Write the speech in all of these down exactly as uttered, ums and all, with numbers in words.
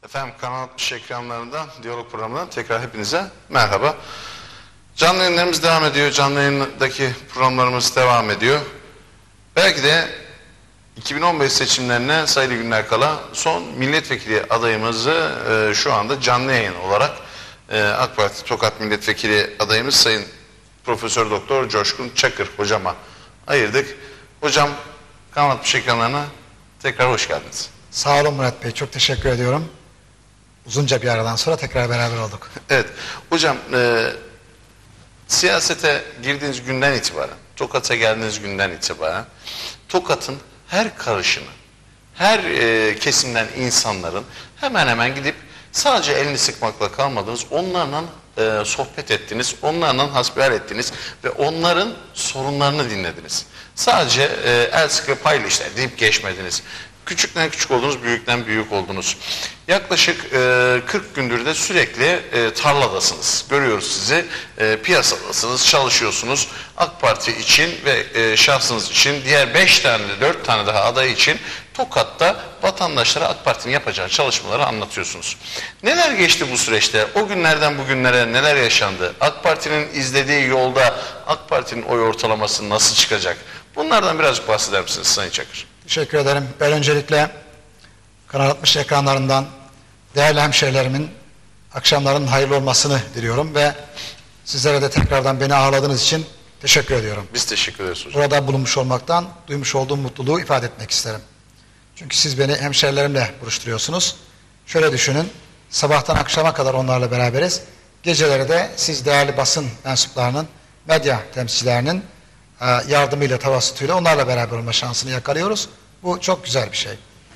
Efendim Kanal altmış ekranlarından, Diyalog programından tekrar hepinize merhaba. Canlı yayınlarımız devam ediyor. Canlı yayındaki programlarımız devam ediyor. Belki de iki bin on beş seçimlerine sayılı günler kala son milletvekili adayımızı e, şu anda canlı yayın olarak e, AK Parti Tokat Milletvekili adayımız Sayın Profesör Doktor Coşkun Çakır hocama ayırdık. Hocam Kanal altmış ekranlarına tekrar hoş geldiniz. Sağ olun Murat Bey, çok teşekkür ediyorum. Uzunca bir aradan sonra tekrar beraber olduk. Evet, hocam e, siyasete girdiğiniz günden itibaren, Tokat'a geldiğiniz günden itibaren Tokat'ın her karışını, her e, kesimden insanların hemen hemen gidip sadece elini sıkmakla kalmadınız, onlarla e, sohbet ettiniz, onlarla hasbihal ettiniz ve onların sorunlarını dinlediniz. Sadece e, el sıkı payla işte deyip geçmediniz. Küçükten küçük oldunuz, büyükten büyük oldunuz. Yaklaşık e, kırk gündür de sürekli e, tarladasınız. Görüyoruz sizi, e, piyasadasınız, çalışıyorsunuz. AK Parti için ve e, şahsınız için, diğer beş tane de dört tane daha aday için Tokat'ta vatandaşlara AK Parti'nin yapacağı çalışmaları anlatıyorsunuz. Neler geçti bu süreçte? O günlerden bugünlere neler yaşandı? AK Parti'nin izlediği yolda AK Parti'nin oy ortalaması nasıl çıkacak? Bunlardan birazcık bahseder misiniz Sayın Çakır? Teşekkür ederim. Ben öncelikle Kanal altmış ekranlarından değerli hemşehrilerimin akşamlarının hayırlı olmasını diliyorum ve sizlere de tekrardan beni ağırladığınız için teşekkür ediyorum. Biz teşekkür ederiz hocam. Burada bulunmuş olmaktan duymuş olduğum mutluluğu ifade etmek isterim. Çünkü siz beni hemşehrilerimle buluşturuyorsunuz. Şöyle düşünün, sabahtan akşama kadar onlarla beraberiz. Geceleri de siz değerli basın mensuplarının, medya temsilcilerinin yardımıyla, tavasutuyla onlarla beraber olma şansını yakalıyoruz. Bu çok güzel bir şey.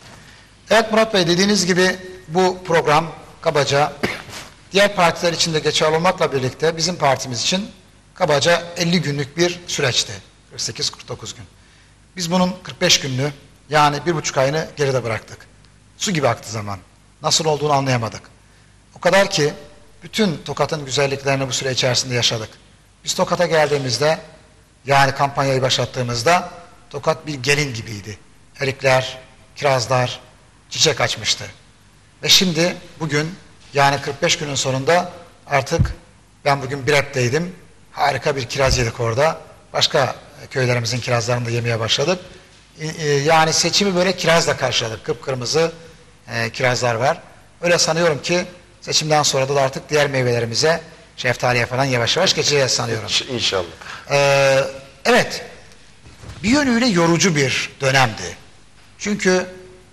Evet Murat Bey, dediğiniz gibi bu program kabaca diğer partiler için de geçerli olmakla birlikte bizim partimiz için kabaca elli günlük bir süreçti. kırk sekiz kırk dokuz gün. Biz bunun kırk beş gününü, yani bir buçuk ayını geride bıraktık. Su gibi aktı zaman. Nasıl olduğunu anlayamadık. O kadar ki bütün Tokat'ın güzelliklerini bu süre içerisinde yaşadık. Biz Tokat'a geldiğimizde, yani kampanyayı başlattığımızda Tokat bir gelin gibiydi. Erikler, kirazlar, çiçek açmıştı. Ve şimdi bugün, yani kırk beş günün sonunda artık ben bugün Bilep'teydim. Harika bir kiraz yedik orada. Başka köylerimizin kirazlarını da yemeye başladık. Yani seçimi böyle kirazla karşıladık. Kıpkırmızı e, kirazlar var. Öyle sanıyorum ki seçimden sonra da artık diğer meyvelerimize, şeftaliye falan yavaş yavaş geçeceğiz sanıyorum. İnşallah. Ee, evet, bir yönüyle yorucu bir dönemdi. Çünkü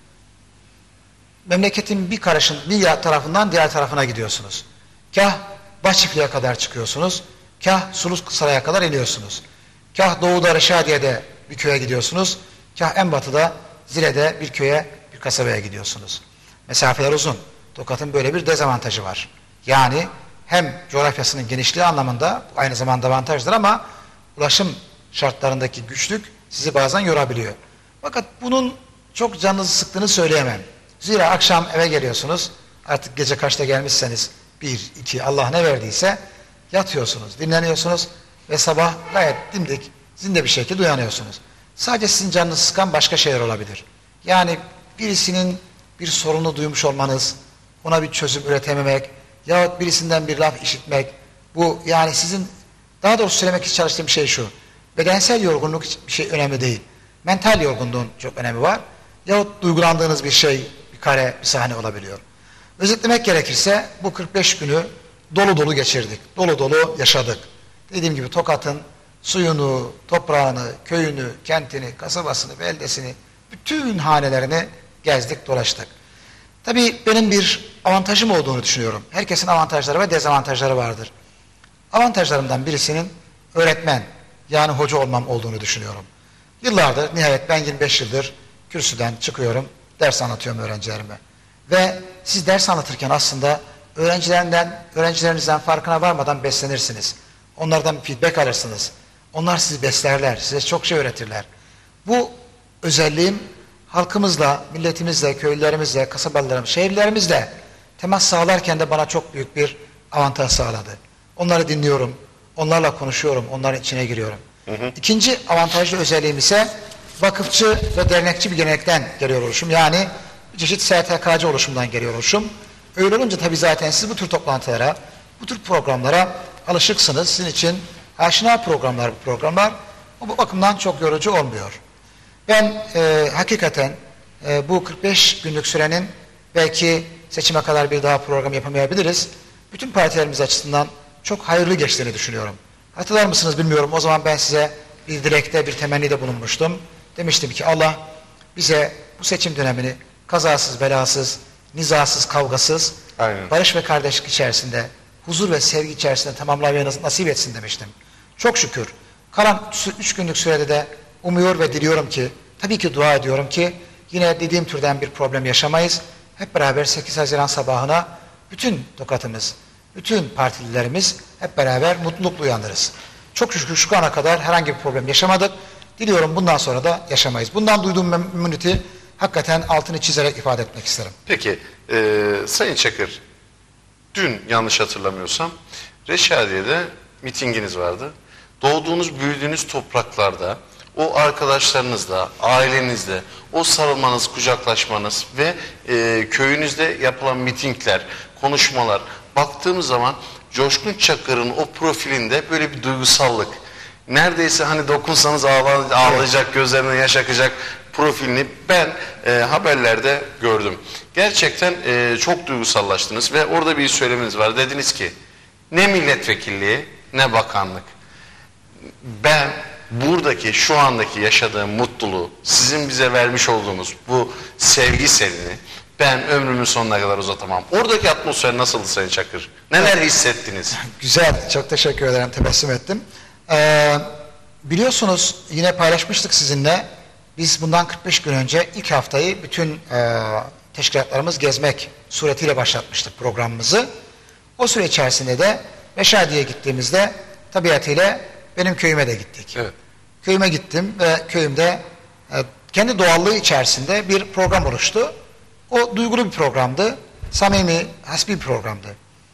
memleketin bir karışın bir tarafından diğer tarafına gidiyorsunuz. Kah Bahçıflı'ya kadar çıkıyorsunuz, kah Sulusaray'a kadar iniyorsunuz. Kah doğuda Reşadiye'de bir köye gidiyorsunuz, kah en batıda Zile'de bir köye, bir kasabaya gidiyorsunuz. Mesafeler uzun. Tokat'ın böyle bir dezavantajı var. Yani hem coğrafyasının genişliği anlamında aynı zamanda avantajdır ama ulaşım şartlarındaki güçlük sizi bazen yorabiliyor. Fakat bunun çok canınızı sıktığını söyleyemem. Zira akşam eve geliyorsunuz, artık gece kaçta gelmişseniz bir, iki, Allah ne verdiyse yatıyorsunuz, dinleniyorsunuz ve sabah gayet dimdik, zinde bir şekilde uyanıyorsunuz. Sadece sizin canınızı sıkan başka şeyler olabilir. Yani birisinin bir sorunu duymuş olmanız, ona bir çözüm üretememek yahut birisinden bir laf işitmek, bu yani sizin, daha doğrusu söylemek için çalıştığım şey şu: bedensel yorgunluk bir şey önemli değil. Mental yorgunluğun çok önemi var. Yahut duygulandığınız bir şey, bir kare, bir sahne olabiliyor. Özetlemek gerekirse bu kırk beş günü dolu dolu geçirdik. Dolu dolu yaşadık. Dediğim gibi Tokat'ın suyunu, toprağını, köyünü, kentini, kasabasını, beldesini, bütün hanelerini gezdik, dolaştık. Tabii benim bir avantajım olduğunu düşünüyorum. Herkesin avantajları ve dezavantajları vardır. Avantajlarımdan birisinin öğretmen, yani hoca olmam olduğunu düşünüyorum. Yıllardır, nihayet ben yirmi beş yıldır kürsüden çıkıyorum, ders anlatıyorum öğrencilerime. Ve siz ders anlatırken aslında öğrencilerinden, öğrencilerinizden farkına varmadan beslenirsiniz. Onlardan bir feedback alırsınız. Onlar sizi beslerler, size çok şey öğretirler. Bu özelliğim halkımızla, milletimizle, köylülerimizle, kasabalarımızla, şehirlerimizle temas sağlarken de bana çok büyük bir avantaj sağladı. Onları dinliyorum, onlarla konuşuyorum, onların içine giriyorum. Hı hı. İkinci avantajlı özelliğim ise vakıfçı ve dernekçi bir gelenekten geliyor oluşum. Yani bir çeşit S T K'cı oluşumdan geliyor oluşum. Öyle olunca tabii zaten siz bu tür toplantılara, bu tür programlara alışıksınız. Sizin için aşina programlar bu programlar. O bu bakımdan çok yorucu olmuyor. Ben e, hakikaten e, bu kırk beş günlük sürenin belki seçime kadar bir daha program yapamayabiliriz. Bütün partilerimiz açısından çok hayırlı geçtiğini düşünüyorum. Hatırlar mısınız bilmiyorum. O zaman ben size bir dilekte, bir temennide bulunmuştum. Demiştim ki Allah bize bu seçim dönemini kazasız, belasız, nizasız, kavgasız, Aynen. barış ve kardeşlik içerisinde, huzur ve sevgi içerisinde tamamlamayı nasip etsin demiştim. Çok şükür. Kalan üç günlük sürede de umuyor ve diliyorum ki, tabii ki dua ediyorum ki yine dediğim türden bir problem yaşamayız. Hep beraber sekiz Haziran sabahına bütün Tokat'ımız, bütün partililerimiz hep beraber mutlulukla uyanırız. Çok şükür şu ana kadar herhangi bir problem yaşamadık. Diliyorum bundan sonra da yaşamayız. Bundan duyduğum memnuniyeti hakikaten altını çizerek ifade etmek isterim. Peki e, Sayın Çakır, dün yanlış hatırlamıyorsam Reşadiye'de mitinginiz vardı. Doğduğunuz, büyüdüğünüz topraklarda o arkadaşlarınızla, ailenizle o sarılmanız, kucaklaşmanız ve e, köyünüzde yapılan mitingler, konuşmalar, baktığımız zaman Coşkun Çakır'ın o profilinde böyle bir duygusallık, neredeyse hani dokunsanız ağla, ağlayacak, gözlerine yaş akacak profilini ben e, haberlerde gördüm. Gerçekten e, çok duygusallaştınız ve orada bir söyleminiz var. Dediniz ki ne milletvekilliği ne bakanlık. Ben buradaki şu andaki yaşadığım mutluluğu, sizin bize vermiş olduğunuz bu sevgi selini ben ömrümün sonuna kadar uzatamam. Oradaki atmosfer nasıldı Sayın Çakır? Neler hissettiniz? Güzel, çok teşekkür ederim, tebessüm ettim. Ee, biliyorsunuz yine paylaşmıştık sizinle. Biz bundan kırk beş gün önce ilk haftayı bütün e, teşkilatlarımız gezmek suretiyle başlatmıştık programımızı. O süre içerisinde de Reşadiye'ye gittiğimizde tabiatıyla benim köyüme de gittik. Evet. Köyüme gittim ve köyümde e, kendi doğallığı içerisinde bir program oluştu. O duygulu bir programdı. Samimi, hasbi bir programdı.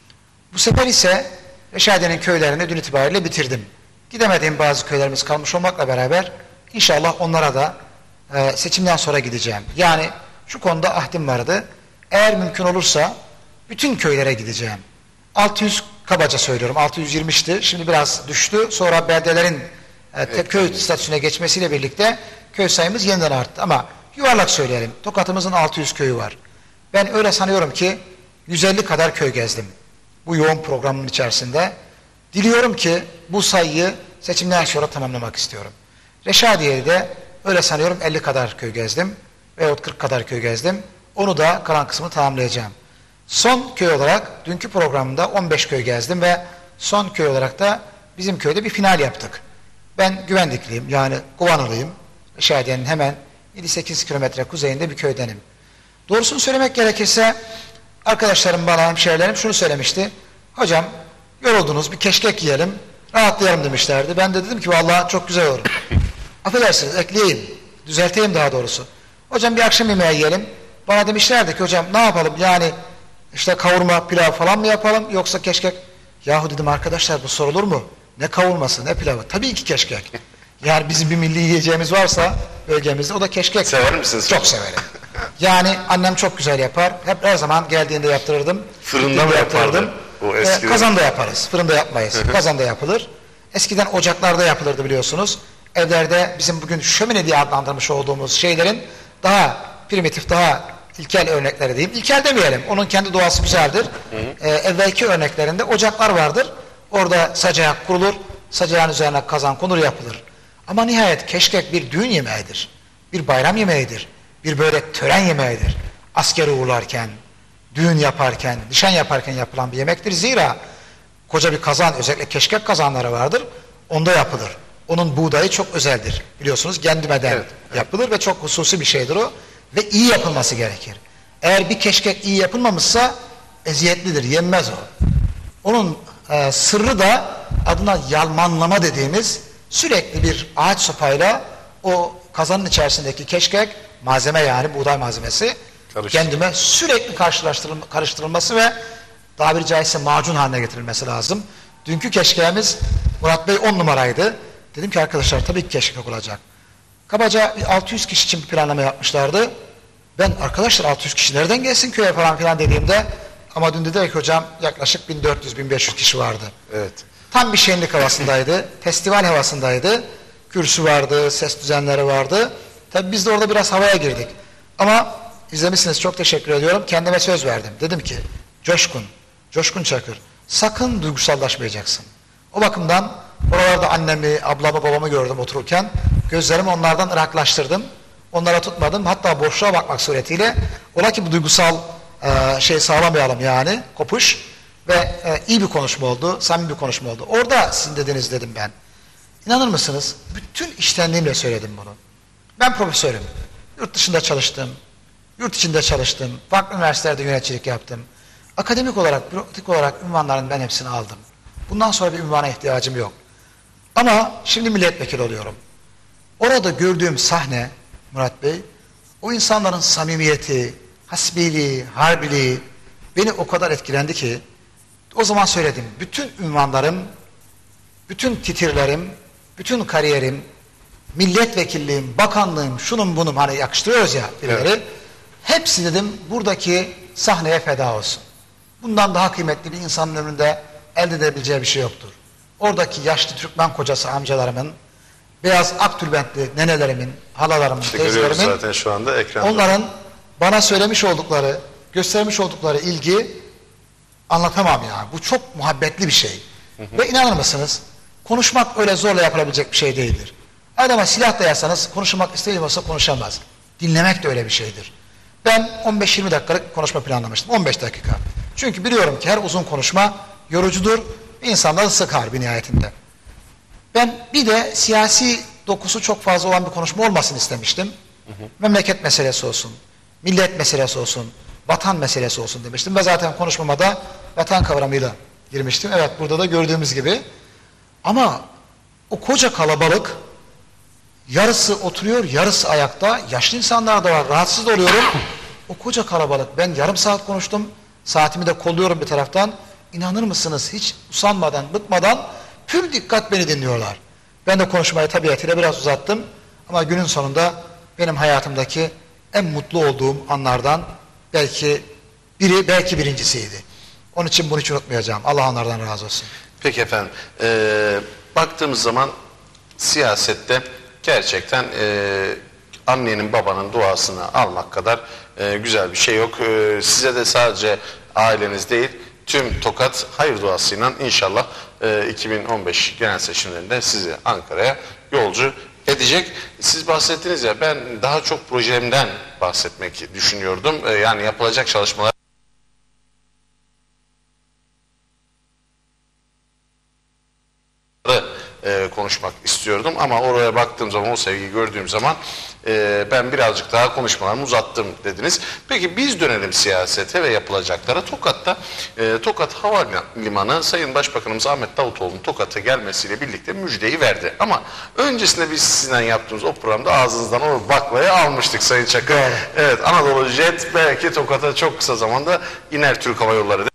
Bu sefer ise Reşadiye'nin köylerini dün itibariyle bitirdim. Gidemediğim bazı köylerimiz kalmış olmakla beraber inşallah onlara da e, seçimden sonra gideceğim. Yani şu konuda ahdim vardı. Eğer mümkün olursa bütün köylere gideceğim. altı yüz kabaca söylüyorum. altı yüz yirmişti. Şimdi biraz düştü. Sonra beldelerin e, evet. köy statüsüne geçmesiyle birlikte köy sayımız yeniden arttı. Ama yuvarlak söyleyelim. Tokat'ımızın altı yüz köyü var. Ben öyle sanıyorum ki yüz elli kadar köy gezdim. Bu yoğun programın içerisinde. Diliyorum ki bu sayıyı seçimden sonra tamamlamak istiyorum. Reşadiye'de öyle sanıyorum elli kadar köy gezdim. Veyahut kırk kadar köy gezdim. Onu da kalan kısmını tamamlayacağım. Son köy olarak dünkü programda on beş köy gezdim ve son köy olarak da bizim köyde bir final yaptık. Ben Güvendikliyim, yani Kovanalıyım. Reşadiye'nin hemen yedi sekiz kilometre kuzeyinde bir köydenim. Doğrusunu söylemek gerekirse arkadaşlarım bana, hemşehrilerim şunu söylemişti. Hocam yoruldunuz, bir keşkek yiyelim, rahatlayalım demişlerdi. Ben de dedim ki vallahi çok güzel olur. Affedersiniz, ekleyeyim, düzelteyim daha doğrusu. Hocam bir akşam yemeği yiyelim. Bana demişlerdi ki hocam ne yapalım, yani işte kavurma, pilav falan mı yapalım yoksa keşkek? Yahu dedim arkadaşlar, bu sorulur mu? Ne kavurması, ne pilavı? Tabii ki keşkek. Yani bizim bir milli yiyeceğimiz varsa bölgemizde, o da keşkek. Sever misiniz? Çok severim. Yani annem çok güzel yapar. Hep her zaman geldiğinde yaptırırdım. Fırında mı yapardı? O Ee, kazanda yaparız. Fırında yapmayız. Kazanda yapılır. Eskiden ocaklarda yapılırdı biliyorsunuz. Evlerde bizim bugün şömine diye adlandırmış olduğumuz şeylerin daha primitif, daha ilkel örnekleri diyeyim. İlkel demeyelim. Onun kendi doğası güzeldir. Ee, evvelki örneklerinde ocaklar vardır. Orada sacayak kurulur. Sacayağın üzerine kazan konur, yapılır. Ama nihayet keşkek bir düğün yemeğidir. Bir bayram yemeğidir. Bir böyle tören yemeğidir. Askeri uğurlarken, düğün yaparken, nişan yaparken yapılan bir yemektir. Zira koca bir kazan, özellikle keşkek kazanları vardır. Onda yapılır. Onun buğdayı çok özeldir. Biliyorsunuz gendümeden evet, evet. yapılır ve çok hususi bir şeydir o. Ve iyi yapılması gerekir. Eğer bir keşkek iyi yapılmamışsa eziyetlidir, yenmez o. Onun e, sırrı da adına yalmanlama dediğimiz, sürekli bir ağaç sopayla o kazanın içerisindeki keşkek, malzeme yani buğday malzemesi, kendime sürekli karşılaştırılma, karıştırılması ve tabiri caizse macun haline getirilmesi lazım. Dünkü keşkeğimiz Murat Bey on numaraydı. Dedim ki arkadaşlar tabii ki keşkek olacak. Kabaca altı yüz kişi için bir planlama yapmışlardı. Ben arkadaşlar altı yüz kişi nereden gelsin köye falan filan dediğimde, ama dün dediler ki hocam yaklaşık bin dört yüz bin beş yüz kişi vardı. Evet. Tam bir şenlik havasındaydı. Festival havasındaydı. Kürsü vardı, ses düzenleri vardı. Tabii biz de orada biraz havaya girdik. Ama izlemişsiniz, çok teşekkür ediyorum. Kendime söz verdim. Dedim ki Coşkun, Coşkun Çakır, sakın duygusallaşmayacaksın. O bakımdan oralarda annemi, ablamı, babamı gördüm otururken. Gözlerimi onlardan ıraklaştırdım. Onlara tutmadım. Hatta boşluğa bakmak suretiyle, ola ki bu duygusal e, şey sağlamayalım yani, kopuş. Ve e, iyi bir konuşma oldu, samimi bir konuşma oldu. Orada sizin dediniz dedim ben. İnanır mısınız? Bütün içtenliğimle söyledim bunu. Ben profesörüm. Yurt dışında çalıştım. Yurt içinde çalıştım. Farklı üniversitelerde yöneticilik yaptım. Akademik olarak, bürokratik olarak ünvanların ben hepsini aldım. Bundan sonra bir ünvana ihtiyacım yok. Ama şimdi milletvekili oluyorum. Orada gördüğüm sahne Murat Bey, o insanların samimiyeti, hasbiliği, harbiliği beni o kadar etkilendi ki, o zaman söyledim. Bütün ünvanlarım, bütün titirlerim, bütün kariyerim, milletvekilliğim, bakanlığım, şunun bunun, hani yakıştırıyoruz ya birileri. Evet. Hepsi dedim buradaki sahneye feda olsun. Bundan daha kıymetli bir insanın ömründe elde edebileceği bir şey yoktur. Oradaki yaşlı Türkmen kocası amcalarımın, beyaz aktülbentli nenelerimin, halalarımın, İşte teyzelerimin, zaten şu anda ekranda. Onların bana söylemiş oldukları, göstermiş oldukları ilgi anlatamam ya. Bu çok muhabbetli bir şey. Hı hı. Ve inanır mısınız? Konuşmak öyle zorla yapılabilecek bir şey değildir. Adama silah dayarsanız konuşmak istediğimse konuşamaz. Dinlemek de öyle bir şeydir. Ben on beş yirmi dakikalık konuşma planlamıştım. on beş dakika. Çünkü biliyorum ki her uzun konuşma yorucudur. İnsanları sıkar bir nihayetinde. Ben bir de siyasi dokusu çok fazla olan bir konuşma olmasını istemiştim. Hı hı. Memleket meselesi olsun, millet meselesi olsun, vatan meselesi olsun demiştim. Ve zaten konuşmama da vatan kavramıyla girmiştim. Evet, burada da gördüğümüz gibi. Ama o koca kalabalık, yarısı oturuyor, yarısı ayakta. Yaşlı insanlar da var, rahatsız da oluyorum. O koca kalabalık, ben yarım saat konuştum. Saatimi de kolluyorum bir taraftan. İnanır mısınız, hiç usanmadan, bıkmadan pür dikkat beni dinliyorlar. Ben de konuşmayı tabiatıyla biraz uzattım. Ama günün sonunda benim hayatımdaki en mutlu olduğum anlardan belki biri, belki birincisiydi. Onun için bunu hiç unutmayacağım. Allah onlardan razı olsun. Peki efendim. Ee, baktığımız zaman siyasette gerçekten e, annenin babanın duasını almak kadar e, güzel bir şey yok. E, size de sadece aileniz değil, tüm Tokat hayır duasıyla inşallah e, iki bin on beş genel seçimlerinde sizi Ankara'ya yolcu edecek. Siz bahsettiniz ya, ben daha çok projemden bahsetmek düşünüyordum. E, yani yapılacak çalışmalar E, konuşmak istiyordum ama oraya baktığım zaman, o sevgiyi gördüğüm zaman e, ben birazcık daha konuşmalarımı uzattım dediniz. Peki biz dönelim siyasete ve yapılacaklara. Tokat'ta e, Tokat Havalimanı Sayın Başbakanımız Ahmet Davutoğlu'nun Tokat'a gelmesiyle birlikte müjdeyi verdi. Ama öncesinde biz sizinle yaptığımız o programda ağzınızdan o baklayı almıştık Sayın Çakır. Evet, evet, Anadolu Jet belki Tokat'a çok kısa zamanda iner, Türk Hava Yolları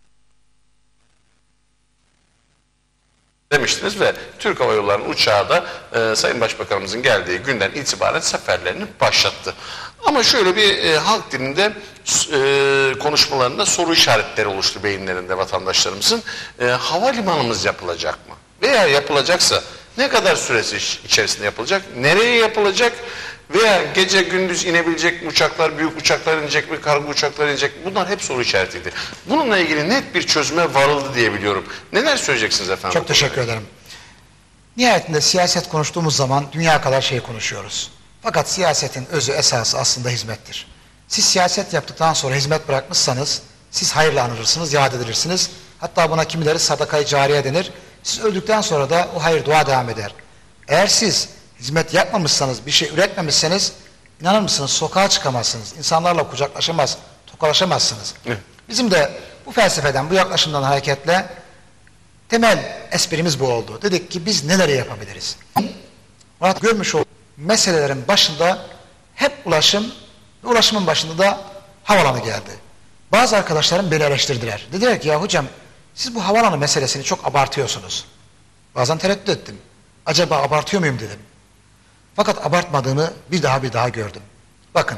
demiştiniz ve Türk Hava Yolları'nın uçağı da e, Sayın Başbakanımızın geldiği günden itibaren seferlerini başlattı. Ama şöyle bir e, halk dilinde e, konuşmalarında soru işaretleri oluştu beyinlerinde vatandaşlarımızın. E, havalimanımız yapılacak mı? Veya yapılacaksa ne kadar süresi içerisinde yapılacak? Nereye yapılacak? Veya gece gündüz inebilecek mi uçaklar, büyük uçaklar inecek mi, kargo uçaklar inecek mi? Bunlar hep soru işaretiydi. Bununla ilgili net bir çözüme varıldı diye biliyorum. Neler söyleyeceksiniz efendim? Çok teşekkür ederim. Nihayetinde siyaset konuştuğumuz zaman dünya kadar şey konuşuyoruz. Fakat siyasetin özü, esası aslında hizmettir. Siz siyaset yaptıktan sonra hizmet bırakmışsanız siz hayırla anılırsınız, yad edilirsiniz. Hatta buna kimileri sadakayı cariye denir. Siz öldükten sonra da o hayır dua devam eder. Eğer siz hizmet yapmamışsanız, bir şey üretmemişseniz, inanır mısınız, sokağa çıkamazsınız. İnsanlarla kucaklaşamaz, tokalaşamazsınız. Evet. Bizim de bu felsefeden, bu yaklaşımdan hareketle temel esprimiz bu oldu. Dedik ki biz neleri yapabiliriz? Murat, görmüş olduğum meselelerin başında hep ulaşım ve ulaşımın başında da havalanı geldi. Bazı arkadaşlarım beni eleştirdiler. Dediler ki ya hocam siz bu havalanı meselesini çok abartıyorsunuz. Bazen tereddüt ettim. Acaba abartıyor muyum dedim. Fakat abartmadığını bir daha bir daha gördüm. Bakın,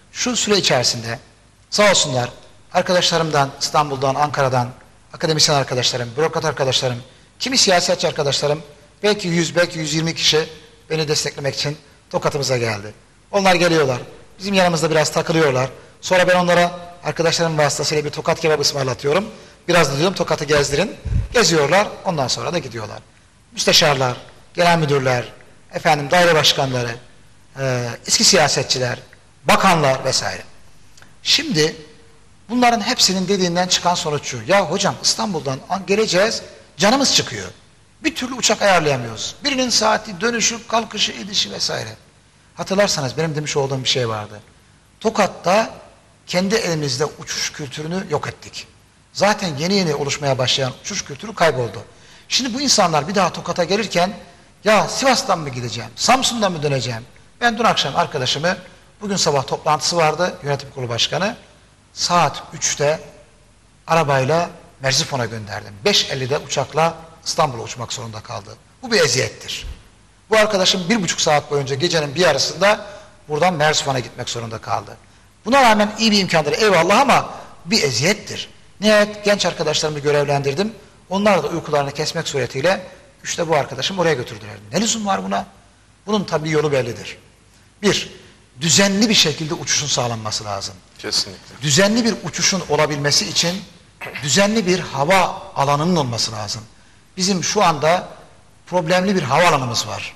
Şu süre içerisinde sağ olsunlar arkadaşlarımdan, İstanbul'dan, Ankara'dan, akademisyen arkadaşlarım, bürokrat arkadaşlarım, kimi siyasetçi arkadaşlarım, belki yüz, belki yüz yirmi kişi beni desteklemek için Tokat'ımıza geldi. Onlar geliyorlar, bizim yanımızda biraz takılıyorlar. Sonra ben onlara arkadaşlarım vasıtasıyla bir Tokat kebabı ısmarlatıyorum. Biraz da diyorum Tokat'ı gezdirin. Geziyorlar, ondan sonra da gidiyorlar. Müsteşarlar, genel müdürler, efendim daire başkanları, e, eski siyasetçiler, bakanlar vesaire. Şimdi bunların hepsinin dediğinden çıkan sonuç şu. Ya hocam İstanbul'dan geleceğiz, canımız çıkıyor. Bir türlü uçak ayarlayamıyoruz. Birinin saati, dönüşü, kalkışı, edişi vesaire. Hatırlarsanız benim demiş olduğum bir şey vardı. Tokat'ta kendi elimizde uçuş kültürünü yok ettik. Zaten yeni yeni oluşmaya başlayan uçuş kültürü kayboldu. Şimdi bu insanlar bir daha Tokat'a gelirken ya Sivas'tan mı gideceğim, Samsun'dan mı döneceğim? Ben dün akşam arkadaşımı, bugün sabah toplantısı vardı, yönetim kurulu başkanı, saat üçte arabayla Merzifon'a gönderdim. beş ellide uçakla İstanbul'a uçmak zorunda kaldı. Bu bir eziyettir. Bu arkadaşım bir buçuk saat boyunca gecenin bir yarısında buradan Merzifon'a gitmek zorunda kaldı. Buna rağmen iyi bir imkandır eyvallah ama bir eziyettir. Nihayet genç arkadaşlarımı görevlendirdim. Onlar da uykularını kesmek suretiyle işte bu arkadaşım oraya götürdüler. Ne lüzum var buna? Bunun tabii yolu bellidir. Bir, düzenli bir şekilde uçuşun sağlanması lazım. Kesinlikle. Düzenli bir uçuşun olabilmesi için düzenli bir hava alanının olması lazım. Bizim şu anda problemli bir havaalanımız var.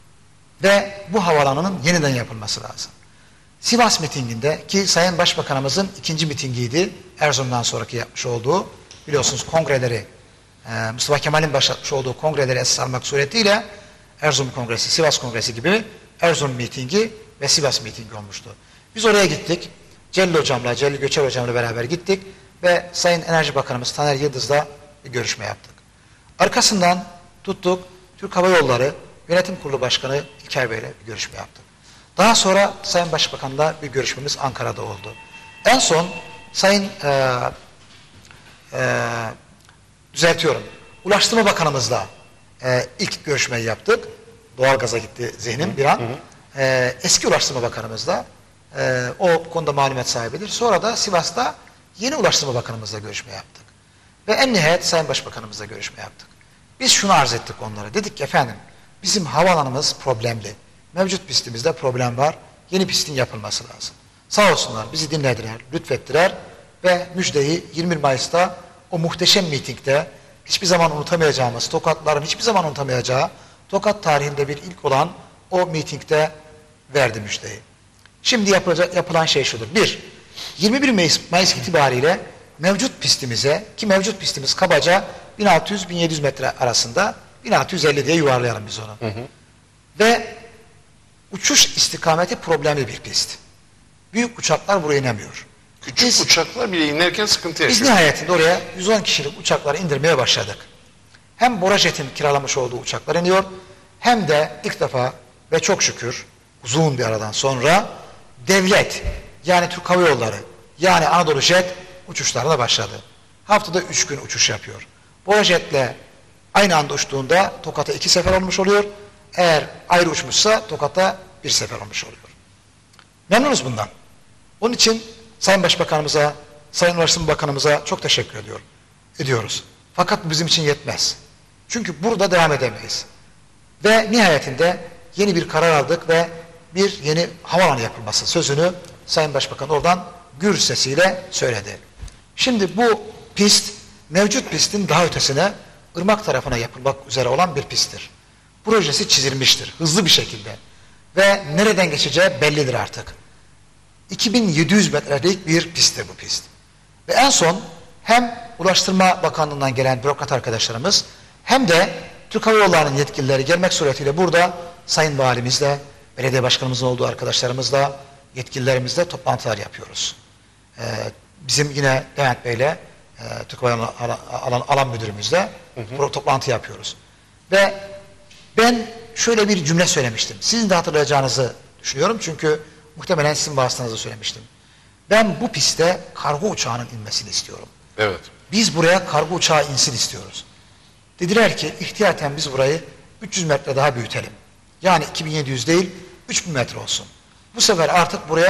Ve bu havaalanının yeniden yapılması lazım. Sivas mitinginde ki Sayın Başbakanımızın ikinci mitingiydi. Erzurum'dan sonraki yapmış olduğu biliyorsunuz kongreleri Mustafa Kemal'in başlatmış olduğu kongreleri esas almak suretiyle Erzurum Kongresi, Sivas Kongresi gibi Erzurum mitingi ve Sivas mitingi olmuştu. Biz oraya gittik. Celil Hocam'la, Celil Göçer Hocam'la beraber gittik ve Sayın Enerji Bakanımız Taner Yıldız'la bir görüşme yaptık. Arkasından tuttuk Türk Hava Yolları Yönetim Kurulu Başkanı İlker Bey'le bir görüşme yaptık. Daha sonra Sayın Başbakan'la bir görüşmemiz Ankara'da oldu. En son Sayın e, e, düzeltiyorum, Ulaştırma Bakanımızla e, ilk görüşmeyi yaptık. Doğalgaza gitti zihnim bir an. Hı hı. E, eski Ulaştırma Bakanımızla e, o konuda malumat sahibidir. Sonra da Sivas'ta yeni Ulaştırma Bakanımızla görüşme yaptık. Ve en nihayet Sayın Başbakanımızla görüşme yaptık. Biz şunu arz ettik onlara. Dedik ki efendim bizim havaalanımız problemli. Mevcut pistimizde problem var. Yeni pistin yapılması lazım. Sağ olsunlar bizi dinlediler, lütfettiler ve müjdeyi yirmi bir Mayıs'ta o muhteşem mitingde hiçbir zaman unutamayacağımız, Tokatlıların hiçbir zaman unutamayacağı, Tokat tarihinde bir ilk olan o mitingde verdi müjdeyi. Şimdi yapılacak, yapılan şey şudur. Bir, yirmi bir Mayıs, Mayıs itibariyle mevcut pistimize, ki mevcut pistimiz kabaca bin altı yüz bin yedi yüz metre arasında, bin altı yüz elli diye yuvarlayalım biz onu. Hı hı. Ve uçuş istikameti problemli bir pist. Büyük uçaklar buraya inemiyor. Küçük biz, uçaklar bile inerken sıkıntı yaşıyor. Biz nihayetinde oraya yüz on kişilik uçakları indirmeye başladık. Hem Borajet'in kiralamış olduğu uçaklar iniyor, hem de ilk defa ve çok şükür uzun bir aradan sonra devlet, yani Türk Hava Yolları, yani Anadolu Jet uçuşlarına başladı. Haftada üç gün uçuş yapıyor. Borajet'le aynı anda uçtuğunda Tokat'a iki sefer olmuş oluyor. Eğer ayrı uçmuşsa Tokat'a bir sefer olmuş oluyor. Memnunuz bundan. Onun için Sayın Başbakanımıza, Sayın Ulaştırma Bakanımıza çok teşekkür ediyorum. Ediyoruz. Fakat bu bizim için yetmez. Çünkü burada devam edemeyiz. Ve nihayetinde yeni bir karar aldık ve bir yeni havaalanı yapılması sözünü Sayın Başbakan oradan gür sesiyle söyledi. Şimdi bu pist mevcut pistin daha ötesine Irmak tarafına yapılmak üzere olan bir pisttir. Projesi çizilmiştir hızlı bir şekilde ve nereden geçeceği bellidir artık. iki bin yedi yüz metrelik bir pisttir bu pist. Ve en son hem Ulaştırma Bakanlığı'ndan gelen bürokrat arkadaşlarımız hem de Türk Hava Yolları'nın yetkilileri gelmek suretiyle burada Sayın Valimizle, belediye başkanımızın olduğu arkadaşlarımızla, yetkililerimizle toplantılar yapıyoruz. Ee, bizim yine Levent Bey'le, e, Türk Hava Yolları alan, alan müdürümüzle hı hı. toplantı yapıyoruz. Ve ben şöyle bir cümle söylemiştim. Sizin de hatırlayacağınızı düşünüyorum çünkü muhtemelen sizin vasıtanızda söylemiştim. Ben bu piste kargo uçağının inmesini istiyorum. Evet. Biz buraya kargo uçağı insin istiyoruz. Dediler ki ihtiyaten biz burayı üç yüz metre daha büyütelim. Yani iki bin yedi yüz değil üç bin metre olsun. Bu sefer artık buraya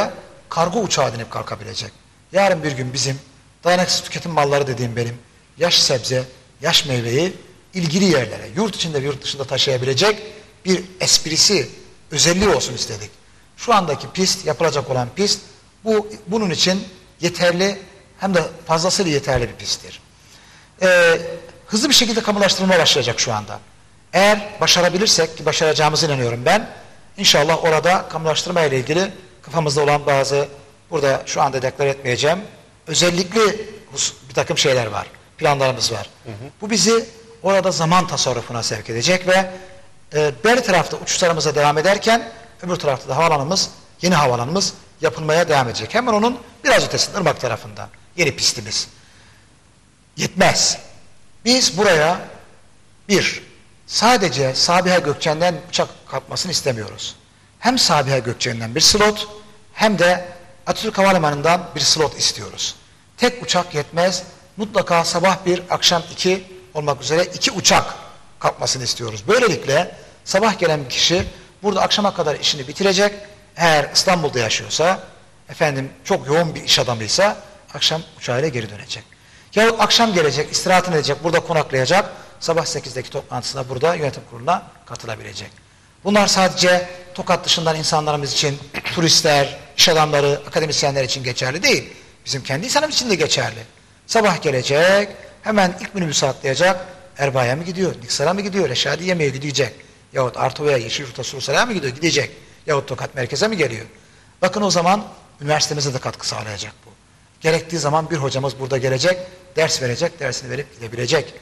kargo uçağı dinip kalkabilecek. Yarın bir gün bizim dayanıksız tüketim malları dediğim benim yaş sebze, yaş meyveyi ilgili yerlere, yurt içinde ve yurt dışında taşıyabilecek bir esprisi, özelliği olsun istedik. Şu andaki pist, yapılacak olan pist, bu bunun için yeterli, hem de fazlasıyla yeterli bir pisttir. Ee, hızlı bir şekilde kamulaştırılmaya başlayacak şu anda. Eğer başarabilirsek, ki başaracağımıza inanıyorum ben, İnşallah orada kamulaştırma ile ilgili kafamızda olan bazı, burada şu anda deklar etmeyeceğim, özellikle bir takım şeyler var, planlarımız var. Hı hı. Bu bizi orada zaman tasarrufuna sevk edecek ve e, bir tarafta uçuşlarımıza devam ederken öbür tarafta da havalanımız, yeni havalanımız yapılmaya devam edecek. Hemen onun biraz ötesinde Irmak tarafında yeni pistimiz. Yetmez. Biz buraya bir, sadece Sabiha Gökçen'den uçak kalkmasını istemiyoruz. Hem Sabiha Gökçen'den bir slot hem de Atatürk Havalimanı'ndan bir slot istiyoruz. Tek uçak yetmez. Mutlaka sabah bir, akşam iki olmak üzere iki uçak kalkmasını istiyoruz. Böylelikle sabah gelen bir kişi burada akşama kadar işini bitirecek. Eğer İstanbul'da yaşıyorsa, efendim çok yoğun bir iş adamıysa akşam uçağıyla geri dönecek. Yahut akşam gelecek, istirahatını edecek, burada konaklayacak. Sabah sekizdeki toplantısına burada yönetim kuruluna katılabilecek. Bunlar sadece Tokat dışından insanlarımız için, turistler, iş adamları, akademisyenler için geçerli değil. Bizim kendi insanımız için de geçerli. Sabah gelecek, hemen ilk minibüse atlayacak. Erbaa'ya mı gidiyor, Niksar'a mı gidiyor, Reşadiye mi gidecek? Yahut Artova'ya, Yeşilyurt'a, Surusal'a mı gidiyor, gidecek? Yahut Tokat merkeze mi geliyor? Bakın o zaman üniversitemize de katkı sağlayacak bu. Gerektiği zaman bir hocamız burada gelecek, ders verecek, dersini verip gidebilecek.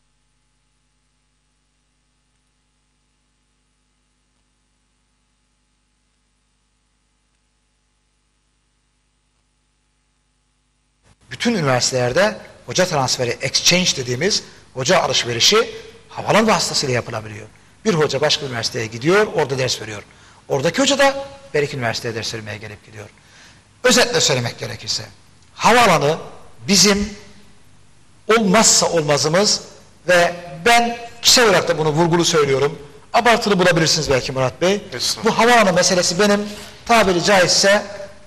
Bütün üniversitelerde hoca transferi, exchange dediğimiz hoca alışverişi havalan vasıtasıyla yapılabiliyor. Bir hoca başka üniversiteye gidiyor, orada ders veriyor. Oradaki hoca da bir iki üniversiteye ders vermeye gelip gidiyor. Özetle söylemek gerekirse, havaalanı bizim olmazsa olmazımız ve ben kişisel olarak da bunu vurgulu söylüyorum. Abartılı bulabilirsiniz belki Murat Bey. Kesin. Bu havaalanı meselesi benim tabiri caizse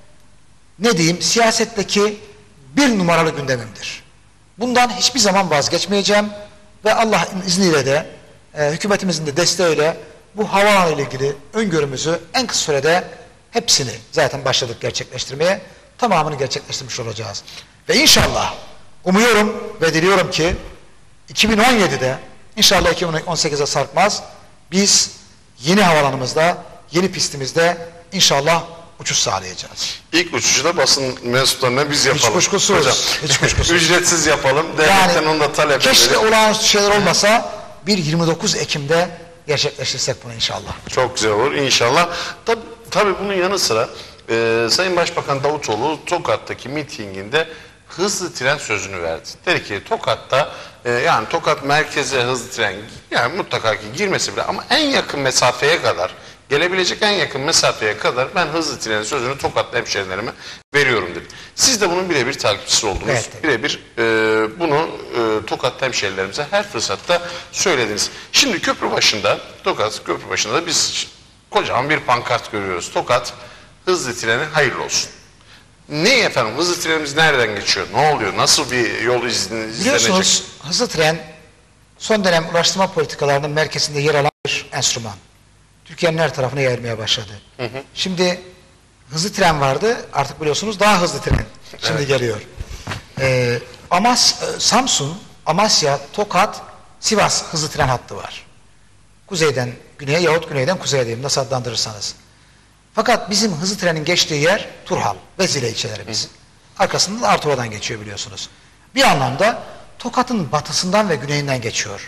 ne diyeyim, siyasetteki bir numaralı gündemimdir. Bundan hiçbir zaman vazgeçmeyeceğim ve Allah'ın izniyle de e, hükümetimizin de desteğiyle bu havaalanı ile ilgili öngörümüzü en kısa sürede hepsini zaten başladık gerçekleştirmeye, tamamını gerçekleştirmiş olacağız. Ve inşallah umuyorum ve diliyorum ki iki bin on yedide inşallah iki bin on sekize sarkmaz, biz yeni havalanımızda, yeni pistimizde inşallah uçuş sağlayacağız. İlk uçuşu da basın mensuplarına biz yapalım. Hiç kuşkusuz. Hocam, hiç kuşkusuz. ücretsiz yapalım. Devletten Yani, onu da talep edelim. Keşke olağanüstü şeyler olmasa bir yirmi dokuz Ekim'de gerçekleştirsek bunu inşallah. Çok güzel olur inşallah. Tabii, tabii bunun yanı sıra e, Sayın Başbakan Davutoğlu Tokat'taki mitinginde hızlı tren sözünü verdi. Dedi ki Tokat'ta e, yani Tokat merkeze hızlı tren yani mutlaka ki girmesi bile ama en yakın mesafeye kadar, gelebilecek en yakın mesafeye kadar ben hızlı trenin sözünü Tokatlı hemşehrilerime veriyorum dedi. Siz de bunun birebir takipçisi oldunuz. Evet, birebir e, bunu e, Tokatlı hemşehrilerimize her fırsatta söylediniz. Şimdi köprü başında, Tokat köprü başında da biz kocaman bir pankart görüyoruz. Tokat hızlı treni hayırlı olsun. Ne efendim? Hızlı trenimiz nereden geçiyor? Ne oluyor? Nasıl bir yol izlenecek? Biliyorsunuz hızlı tren son dönem ulaştırma politikalarının merkezinde yer alan bir enstrüman. Türkiye'nin her tarafına yayılmaya başladı. Hı hı. Şimdi hızlı tren vardı, artık biliyorsunuz daha hızlı tren şimdi evet. geliyor. Ee, Amas, Samsun, Amasya, Tokat, Sivas hızlı tren hattı var. Kuzeyden güneye yahut güneyden kuzeye diyeyim, nasıl adlandırırsanız. Fakat bizim hızlı trenin geçtiği yer Turhal ve Zile ilçelerimiz. Hı. Arkasında da Artova'dan geçiyor biliyorsunuz. Bir anlamda Tokat'ın batısından ve güneyinden geçiyor.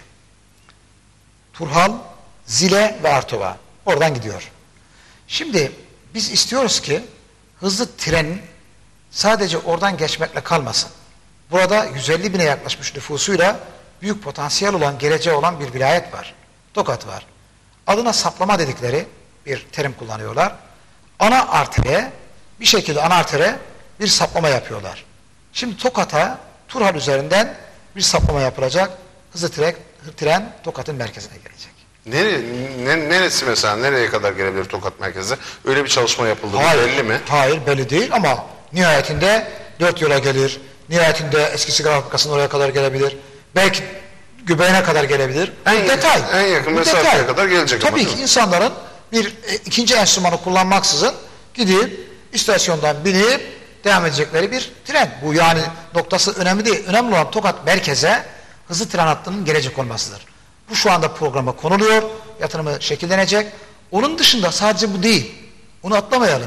Turhal, Zile ve Artova. Oradan gidiyor. Şimdi biz istiyoruz ki hızlı tren sadece oradan geçmekle kalmasın. Burada yüz elli bine yaklaşmış nüfusuyla büyük potansiyel olan, geleceği olan bir vilayet var. Tokat var. Adına saplama dedikleri bir terim kullanıyorlar. Ana artere, bir şekilde ana artere bir saplama yapıyorlar. Şimdi Tokat'a Turhal üzerinden bir saplama yapılacak. Hızlı tren, tren Tokat'ın merkezine gelecek. Nere, ne, neresi mesela, nereye kadar gelebilir Tokat merkezde? Öyle bir çalışma yapıldı. Hayır, Belli mi? Hayır, belli değil ama nihayetinde dört yola gelir. Nihayetinde eski sigara fabrikasının oraya kadar gelebilir. Belki göbeğine kadar gelebilir. En, Bu detay. En yakın Bu mesafeye detay. kadar gelecek. Tabii ama, ki insanların bir e, ikinci enstrümanı kullanmaksızın gidip istasyondan binip devam edecekleri bir tren. Bu yani noktası önemli değil. Önemli olan Tokat merkeze hızlı tren hattının gelecek olmasıdır. Bu şu anda programa konuluyor. Yatırımı şekillenecek. Onun dışında sadece bu değil. Onu atlamayalım.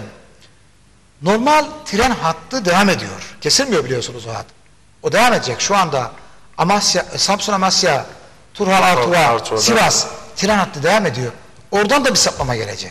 Normal tren hattı devam ediyor. Kesilmiyor biliyorsunuz o hat. O devam edecek. Şu anda Amasya, Samsun Amasya, Turhal Artuva, Artuva, Sivas tren hattı devam ediyor. Oradan da bir saplama gelecek.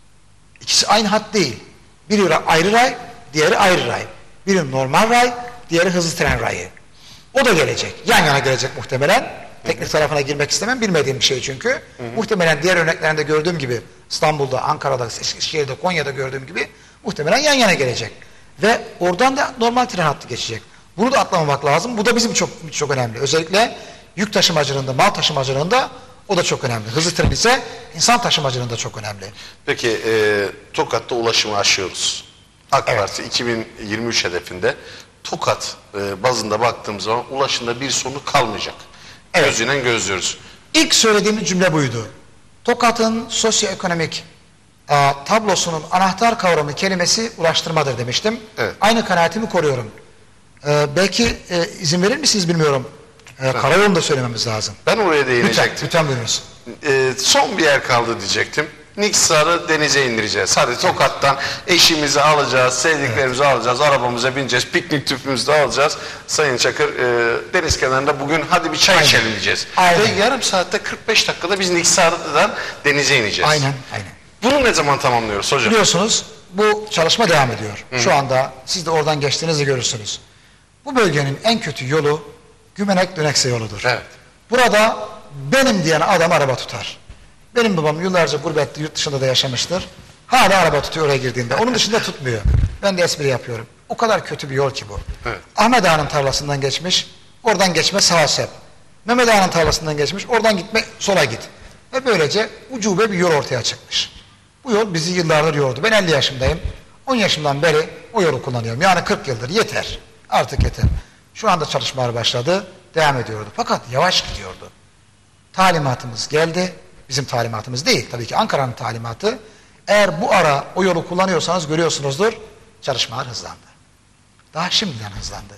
İkisi aynı hat değil. Biri ayrı ray, diğeri ayrı ray. Biri normal ray, diğeri hızlı tren rayı. O da gelecek. Yan yana gelecek muhtemelen. Teknik tarafına girmek istemem. Bilmediğim bir şey çünkü. Hı hı. Muhtemelen diğer örneklerinde gördüğüm gibi İstanbul'da, Ankara'da, Eskişehir'de, Konya'da gördüğüm gibi muhtemelen yan yana gelecek. Ve oradan da normal tren hattı geçecek. Bunu da atlamamak lazım. Bu da bizim çok çok önemli. Özellikle yük taşımacılığında, mal taşımacılığında o da çok önemli. Hızlı tren ise insan taşımacılığında çok önemli. Peki e, Tokat'ta ulaşımı aşıyoruz. AK Evet. Parti iki bin yirmi üç hedefinde Tokat e, bazında baktığımız zaman ulaşımda bir sorunu kalmayacak. Evet. Gözüyle gözlüyoruz. İlk söylediğimiz cümle buydu. Tokat'ın sosyoekonomik e, tablosunun anahtar kavramı kelimesi ulaştırmadır demiştim. Evet. Aynı kanaatimi koruyorum. E, belki e, izin verir misiniz bilmiyorum. E, karayolunu da söylememiz lazım. Ben oraya Lütfen, değinecektim. lütfen buyurunuz. E, son bir yer kaldı diyecektim. Niksar'ı denize indireceğiz. Hadi Tokat'tan eşimizi alacağız, sevdiklerimizi evet. alacağız, arabamıza bineceğiz, piknik tüpümüzü de alacağız. Sayın Çakır, e, deniz kenarında bugün hadi bir çay Aynen. içelim diyeceğiz. Aynen. Ve yarım saatte kırk beş dakikada biz Niksar'dan denize ineceğiz. Aynen, aynen. Bunu ne zaman tamamlıyoruz hocam? Biliyorsunuz bu çalışma devam ediyor. Hı-hı. Şu anda siz de oradan geçtiğinizde görürsünüz. Bu bölgenin en kötü yolu Gümenek Dönekse yoludur. Evet. Burada benim diyen adam araba tutar. Benim babam yıllarca gurbette, yurt dışında da yaşamıştır. Hala araba tutuyor oraya girdiğinde. Onun dışında tutmuyor. Ben de espri yapıyorum. O kadar kötü bir yol ki bu. Evet. Ahmet Ağa'nın tarlasından geçmiş, oradan geçme sağa sep. Mehmet Ağa'nın tarlasından geçmiş, oradan gitme sola git. Ve böylece ucube bir yol ortaya çıkmış. Bu yol bizi yıllardır yordu. Ben elli yaşındayım. on yaşımdan beri o yolu kullanıyorum. Yani kırk yıldır. Yeter. Artık yeter. Şu anda çalışmalar başladı. Devam ediyordu. Fakat yavaş gidiyordu. Talimatımız geldi. Bizim talimatımız değil. Tabii ki Ankara'nın talimatı. Eğer bu ara o yolu kullanıyorsanız görüyorsunuzdur. Çalışmalar hızlandı. Daha şimdiden hızlandı.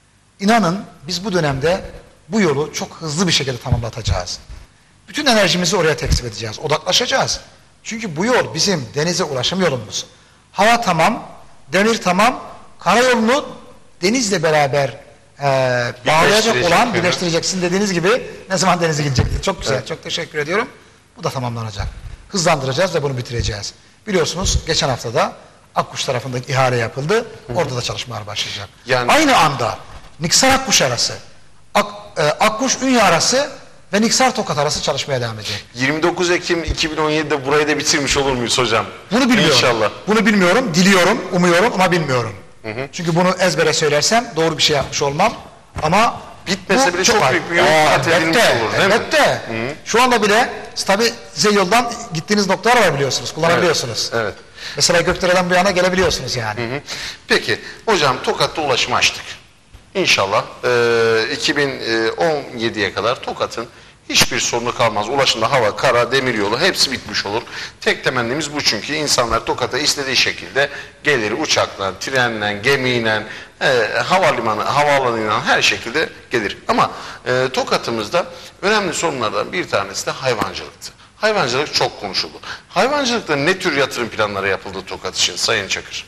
İnanın biz bu dönemde bu yolu çok hızlı bir şekilde tamamlatacağız. Bütün enerjimizi oraya teksip edeceğiz. Odaklaşacağız. Çünkü bu yol bizim denize ulaşım yolumuz. Hava tamam, demir tamam, karayolunu denizle beraber e, bağlayacak olan, birleştireceksin dediğiniz gibi ne zaman denize gidecek? Çok güzel, evet. Çok teşekkür ediyorum. Bu da tamamlanacak. Hızlandıracağız ve bunu bitireceğiz. Biliyorsunuz geçen haftada Akkuş tarafında ihale yapıldı. Hı hı. Orada da çalışmalar başlayacak. Yani... Aynı anda Niksar Akkuş arası, Ak, e, Akkuş Ünye arası ve Niksar Tokat arası çalışmaya devam edecek. yirmi dokuz Ekim iki bin on yedi'de burayı da bitirmiş olur muyuz hocam? Bunu bilmiyorum. İnşallah. Bunu bilmiyorum, diliyorum, umuyorum ama bilmiyorum. Hı hı. Çünkü bunu ezbere söylersem doğru bir şey yapmış olmam. Ama bitmese bile çok, çok büyük bir yol kat edilmiş olur değil mi? Elbette. Hı hı. Şu anda bile tabi size yoldan gittiğiniz noktalar var biliyorsunuz, kullanabiliyorsunuz. Evet. Evet. Mesela Gökdere'den bu yana gelebiliyorsunuz yani. Hı hı. Peki hocam Tokat'ta ulaşımı açtık. İnşallah e, iki bin on yedi'ye kadar Tokat'ın hiçbir sorunu kalmaz. Ulaşımda hava, kara, demiryolu hepsi bitmiş olur. Tek temennimiz bu çünkü insanlar Tokat'a istediği şekilde gelir uçakla, trenle, gemiyle, e, havalimanı, havaalanıyla her şekilde gelir. Ama e, Tokat'ımızda önemli sorunlardan bir tanesi de hayvancılıktı. Hayvancılık çok konuşuldu. Hayvancılıkta ne tür yatırım planları yapıldı Tokat için Sayın Çakır?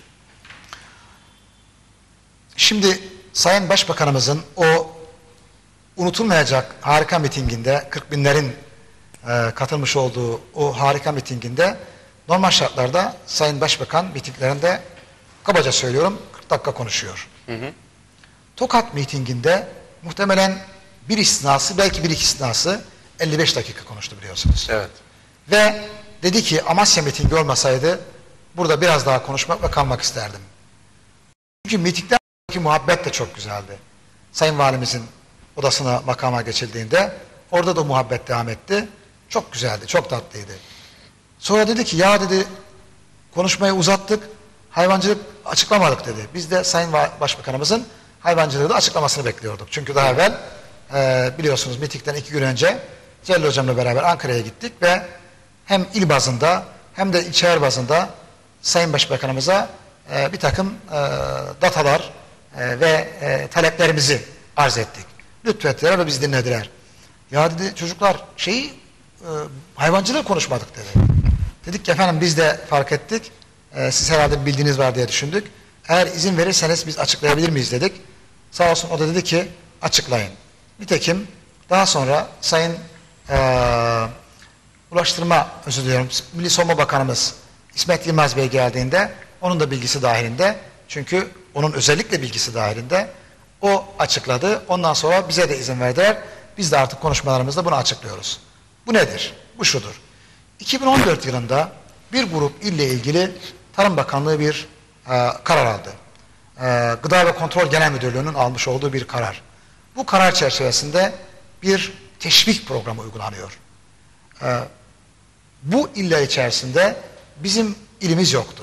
Şimdi Sayın Başbakanımızın o unutulmayacak harika mitinginde, kırk binlerin e, katılmış olduğu o harika mitinginde normal şartlarda Sayın Başbakan mitinglerinde kabaca söylüyorum kırk dakika konuşuyor. Hı hı. Tokat mitinginde muhtemelen bir istisnası belki bir iki istisnası elli beş dakika konuştu biliyorsunuz. Evet. Ve dedi ki Amasya mitingi olmasaydı burada biraz daha konuşmak ve kalmak isterdim. Çünkü mitingdeki muhabbet de çok güzeldi. Sayın Valimizin odasına makama geçildiğinde orada da muhabbet devam etti Çok güzeldi, çok tatlıydı. Sonra dedi ki ya dedi konuşmayı uzattık, hayvancılık açıklamadık dedi. Biz de Sayın Başbakanımızın hayvancılığı da açıklamasını bekliyorduk. Çünkü daha evvel e, biliyorsunuz mitingden iki gün önce Celil Hocam'la beraber Ankara'ya gittik ve hem il bazında hem de ilçeler bazında Sayın Başbakanımıza e, bir takım e, datalar e, ve e, taleplerimizi arz ettik. Lütfettiler ve biz dinlediler. Ya dedi çocuklar şeyi e, hayvancılığı konuşmadık dedi. Dedik ki efendim biz de fark ettik. E, siz herhalde bildiğiniz var diye düşündük. Eğer izin verirseniz biz açıklayabilir miyiz dedik. Sağ olsun o da dedi ki açıklayın. Nitekim daha sonra Sayın e, Ulaştırma, özür diliyorum, Milli Savunma Bakanımız İsmet Yılmaz Bey geldiğinde onun da bilgisi dahilinde, çünkü onun özellikle bilgisi dahilinde o açıkladı. Ondan sonra bize de izin verdiler. Biz de artık konuşmalarımızda bunu açıklıyoruz. Bu nedir? Bu şudur. iki bin on dört yılında bir grup ille ilgili Tarım Bakanlığı bir e, karar aldı. E, Gıda ve Kontrol Genel Müdürlüğü'nün almış olduğu bir karar. Bu karar çerçevesinde bir teşvik programı uygulanıyor. E, bu iller içerisinde bizim ilimiz yoktu.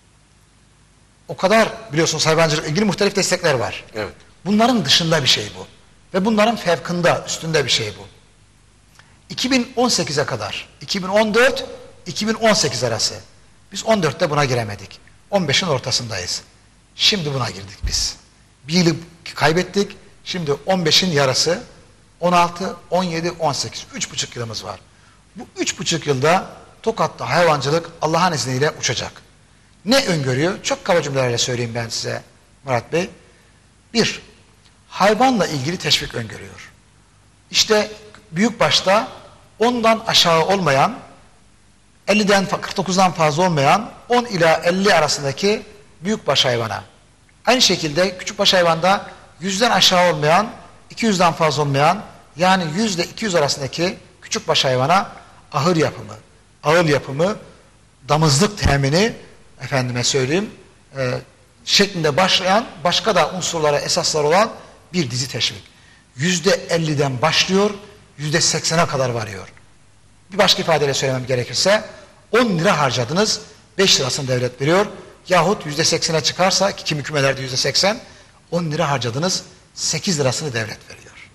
O kadar biliyorsunuz hayvancılıkla ilgili muhtelif destekler var. Evet. Bunların dışında bir şey bu. Ve bunların fevkında, üstünde bir şey bu. iki bin on sekize kadar, iki bin on dört iki bin on sekiz arası. Biz on dörtte buna giremedik. on beşin ortasındayız. Şimdi buna girdik biz. Bir yılı kaybettik. Şimdi on beşin yarısı, on altı, on yedi, on sekiz. Üç buçuk yılımız var. Bu üç buçuk yılda Tokat'ta hayvancılık Allah'ın izniyle uçacak. Ne öngörüyor? Çok kaba cümlelerle söyleyeyim ben size Murat Bey. Bir, hayvanla ilgili teşvik öngörüyor. İşte büyükbaşta ondan aşağı olmayan, elliden kırk dokuzdan fazla olmayan on ila elli arasındaki büyükbaş hayvana. Aynı şekilde küçükbaş hayvanda yüzden aşağı olmayan, iki yüzden fazla olmayan, yani yüz ile iki yüz arasındaki küçükbaş hayvana ahır yapımı, ağıl yapımı, damızlık temini, efendime söyleyeyim, e, şeklinde başlayan, başka da unsurlara, esaslar olan bir dizi teşvik. Yüzde elliden başlıyor, yüzde seksene kadar varıyor. Bir başka ifadeyle söylemem gerekirse, on lira harcadınız, beş lirasını devlet veriyor. Yahut yüzde seksene çıkarsa, ki kimi kümelerde yüzde seksen, on lira harcadınız, sekiz lirasını devlet veriyor.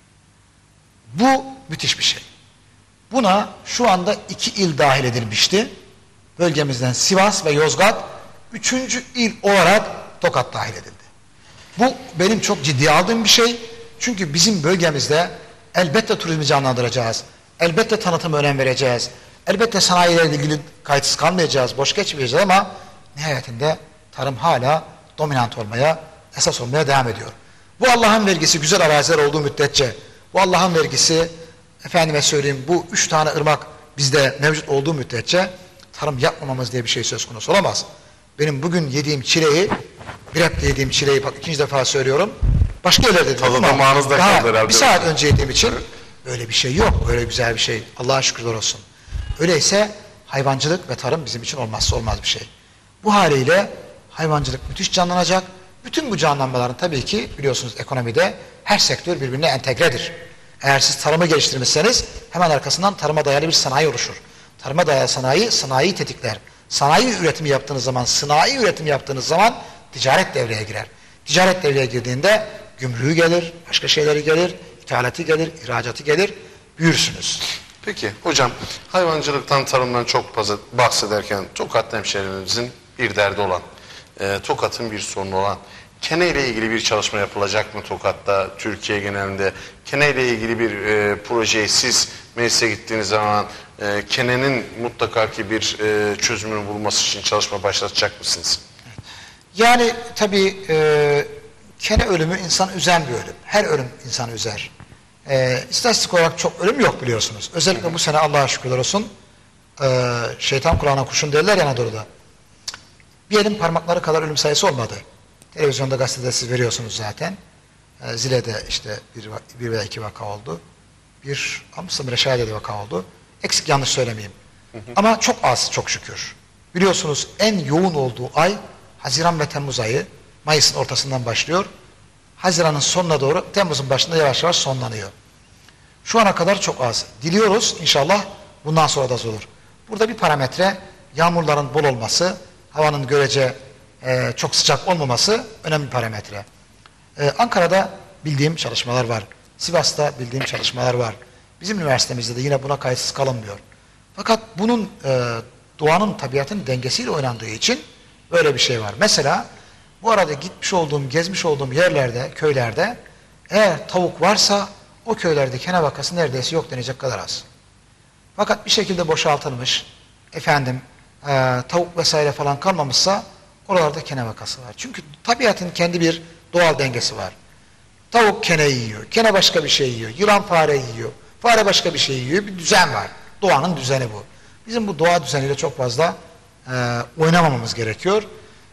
Bu müthiş bir şey. Buna şu anda iki il dahil edilmişti. Bölgemizden Sivas ve Yozgat, üçüncü il olarak Tokat dahil edildi. Bu benim çok ciddiye aldığım bir şey. Çünkü bizim bölgemizde elbette turizmi canlandıracağız. Elbette tanıtıma önem vereceğiz. Elbette sanayilerle ilgili kayıtsız kalmayacağız, boş geçmeyeceğiz ama nihayetinde tarım hala dominant olmaya, esas olmaya devam ediyor. Bu Allah'ın vergisi güzel araziler olduğu müddetçe, bu Allah'ın vergisi, efendime söyleyeyim, bu üç tane ırmak bizde mevcut olduğu müddetçe tarım yapmamamız diye bir şey söz konusu olamaz. Benim bugün yediğim çileği, bir hep yediğim çileği bak ikinci defa söylüyorum. Başka yerlerde dedim ama daha bir saat önce yediğim için böyle bir şey yok. Böyle güzel bir şey. Allah'a şükürler olsun. Öyleyse hayvancılık ve tarım bizim için olmazsa olmaz bir şey. Bu haliyle hayvancılık müthiş canlanacak. Bütün bu canlanmaların tabii ki biliyorsunuz ekonomide her sektör birbirine entegredir. Eğer siz tarımı geliştirmişseniz hemen arkasından tarıma dayalı bir sanayi oluşur. Tarıma dayalı sanayi, sanayi tetikler. Sanayi üretimi yaptığınız zaman, sanayi üretimi yaptığınız zaman ticaret devreye girer. Ticaret devreye girdiğinde gümrüğü gelir, başka şeyleri gelir, ithalatı gelir, ihracatı gelir, büyürsünüz. Peki hocam, hayvancılıktan, tarımdan çok fazla bahsederken Tokat hemşehrilerimizin bir derdi olan, e, Tokat'ın bir sorunu olan, kene ile ilgili bir çalışma yapılacak mı Tokat'ta, Türkiye genelinde? Kene ile ilgili bir e, projeyi siz meclise gittiğiniz zaman e, kenenin mutlaka ki bir e, çözümünü bulması için çalışma başlatacak mısınız? Yani tabii e, kene ölümü insan üzen bir ölüm. Her ölüm insanı üzer. E, istatistik olarak çok ölüm yok biliyorsunuz. Özellikle hı hı. bu sene Allah'a şükürler olsun e, şeytan kulağına kurşun derler ya Anadolu'da. Bir elin parmakları kadar ölüm sayısı olmadı. Televizyonda, gazetede siz veriyorsunuz zaten. E, Zile'de işte bir, bir veya iki vaka oldu. Bir Amsterdam Reşadiye'de vaka oldu. Eksik yanlış söylemeyeyim. Hı hı. Ama çok az çok şükür. Biliyorsunuz en yoğun olduğu ay Haziran ve Temmuz ayı. Mayıs'ın ortasından başlıyor. Haziran'ın sonuna doğru Temmuz'un başında yavaş yavaş sonlanıyor. Şu ana kadar çok az. Diliyoruz inşallah bundan sonra da olur. Burada bir parametre yağmurların bol olması, havanın görece e, çok sıcak olmaması önemli bir parametre. E, Ankara'da bildiğim çalışmalar var. Sivas'ta bildiğim çalışmalar var. Bizim üniversitemizde de yine buna kayıtsız kalınmıyor. Fakat bunun e, doğanın, tabiatın dengesiyle oynandığı için böyle bir şey var. Mesela bu arada gitmiş olduğum, gezmiş olduğum yerlerde, köylerde eğer tavuk varsa o köylerde kene vakası neredeyse yok denecek kadar az. Fakat bir şekilde boşaltılmış, efendim e, tavuk vesaire falan kalmamışsa oralarda kene vakası var. Çünkü tabiatın kendi bir doğal dengesi var. Tavuk kene yiyor, kene başka bir şey yiyor, yılan fare yiyor, fare başka bir şey yiyor, bir düzen var. Doğanın düzeni bu. Bizim bu doğa düzeniyle çok fazla e, oynamamamız gerekiyor.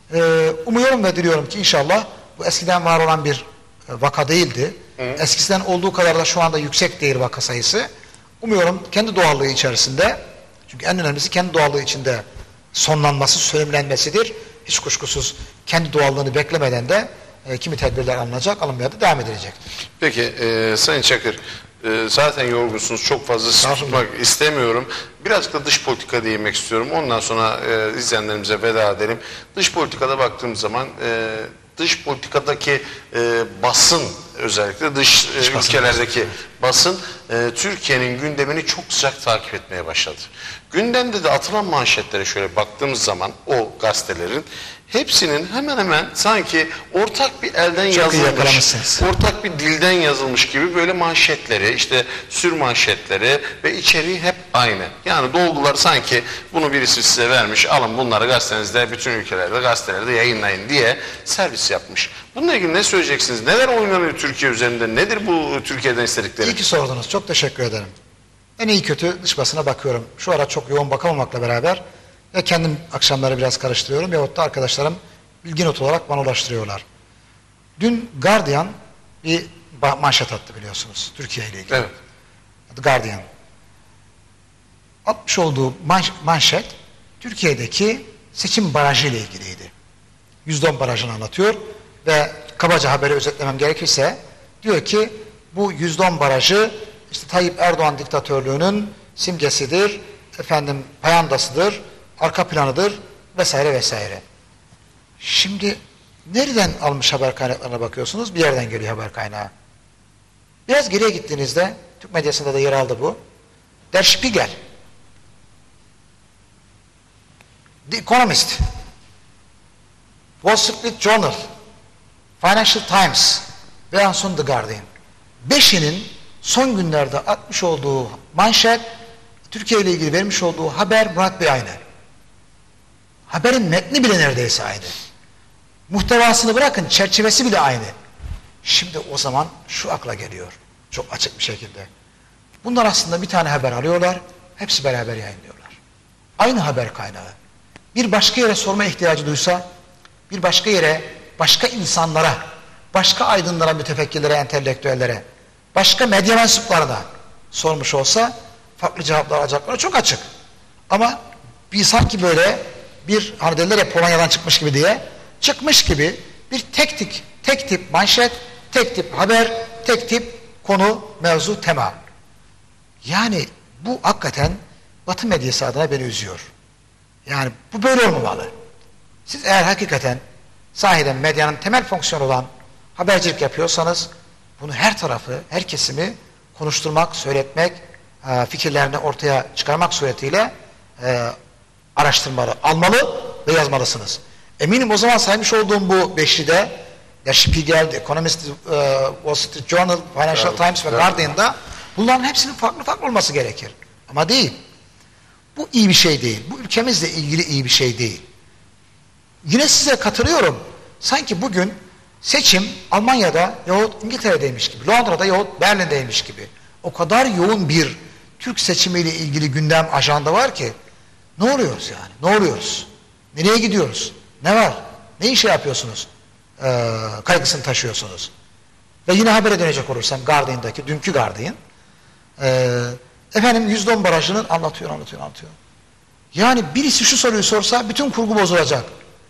E, umuyorum ve diliyorum ki inşallah bu eskiden var olan bir e, vaka değildi. Hı. Eskiden olduğu kadar da şu anda yüksek değil vaka sayısı. Umuyorum kendi doğallığı içerisinde, çünkü en önemlisi kendi doğallığı içinde sonlanması, sönümlenmesidir. Hiç kuşkusuz kendi doğallığını beklemeden de e, kimi tedbirler alınacak, alınmaya da devam edilecektir. Peki e, Sayın Çakır, e, zaten yorgunsunuz, çok fazla sizi tutmak istemiyorum. Birazcık da dış politika değinmek istiyorum. Ondan sonra e, izleyenlerimize veda edelim. Dış politikada baktığımız zaman e, dış politikadaki e, basın, özellikle dış e, ülkelerdeki basın e, Türkiye'nin gündemini çok sıcak takip etmeye başladı. Gündemde de atılan manşetlere şöyle baktığımız zaman o gazetelerin hepsinin hemen hemen sanki ortak bir elden çok yazılmış, ortak bir dilden yazılmış gibi böyle manşetleri, işte sür manşetleri ve içeriği hep aynı. Yani dolgular sanki bunu birisi size vermiş, alın bunları gazetenizde, bütün ülkelerde, gazetelerde yayınlayın diye servis yapmış. Bununla ilgili ne söyleyeceksiniz? Neler oynanıyor Türkiye üzerinde? Nedir bu Türkiye'den istedikleri? İyi ki sordunuz. Çok teşekkür ederim. En iyi kötü dış basına bakıyorum. Şu ara çok yoğun bakamamakla beraber ya kendim akşamları biraz karıştırıyorum yahut da arkadaşlarım bilgi notu olarak bana ulaştırıyorlar. Dün Guardian bir manşet attı biliyorsunuz Türkiye ile ilgili. Evet. The Guardian. Atmış olduğu manş manşet Türkiye'deki seçim barajı ile ilgiliydi. yüzde on barajını anlatıyor ve kabaca haberi özetlemem gerekirse diyor ki bu yüzde on barajı işte Tayyip Erdoğan diktatörlüğünün simgesidir, efendim payandasıdır, arka planıdır vesaire vesaire. Şimdi nereden almış haber kaynaklarına bakıyorsunuz? Bir yerden geliyor haber kaynağı. Biraz geriye gittiğinizde Türk medyasında da yer aldı bu. Der Spiegel, The Economist, Wall Street Journal, Financial Times ve en son The Guardian. Beşinin son günlerde atmış olduğu manşet, Türkiye ile ilgili vermiş olduğu haber Murat Bey aynı. Haberin metni bile neredeyse aynı. Muhtevasını bırakın, çerçevesi bile aynı. Şimdi o zaman şu akla geliyor, çok açık bir şekilde. Bunlar aslında bir tane haber alıyorlar, hepsi beraber yayınlıyorlar. Aynı haber kaynağı. Bir başka yere sorma ihtiyacı duysa, bir başka yere, başka insanlara, başka aydınlara, mütefekkirlere, entelektüellere, başka medya mensuplarına sormuş olsa farklı cevaplar alacakları çok açık. Ama bir sanki böyle bir hani derler ya Polonya'dan çıkmış gibi diye çıkmış gibi bir tek tip, tek tip manşet, tek tip haber, tek tip konu, mevzu, tema. Yani bu hakikaten Batı medyası adına beni üzüyor. Yani bu böyle olmamalı. Siz eğer hakikaten sahiden medyanın temel fonksiyonu olan habercilik yapıyorsanız bunu her tarafı, her kesimi konuşturmak, söyletmek, fikirlerini ortaya çıkarmak suretiyle e, araştırmalı, almalı ve yazmalısınız. Eminim o zaman saymış olduğum bu beşlide Der Spiegel, The Economist, uh, Wall Street Journal, Financial evet, Times ve evet. Guardian'da bunların hepsinin farklı farklı olması gerekir. Ama değil. Bu iyi bir şey değil. Bu ülkemizle ilgili iyi bir şey değil. Yine size katılıyorum. Sanki bugün seçim Almanya'da yahut İngiltere'deymiş gibi, Londra'da yahut Berlin'deymiş gibi. O kadar yoğun bir Türk seçimiyle ilgili gündem ajanda var ki ne oluyoruz yani? Ne oluyoruz? Nereye gidiyoruz? Ne var? Ne işe yapıyorsunuz? Ee, kaygısını taşıyorsunuz. Ve yine habere dönecek olursam Guardian'daki, dünkü Guardian ee, efendim yüzde on barajının anlatıyor, anlatıyor, anlatıyor. Yani birisi şu soruyu sorsa bütün kurgu bozulacak.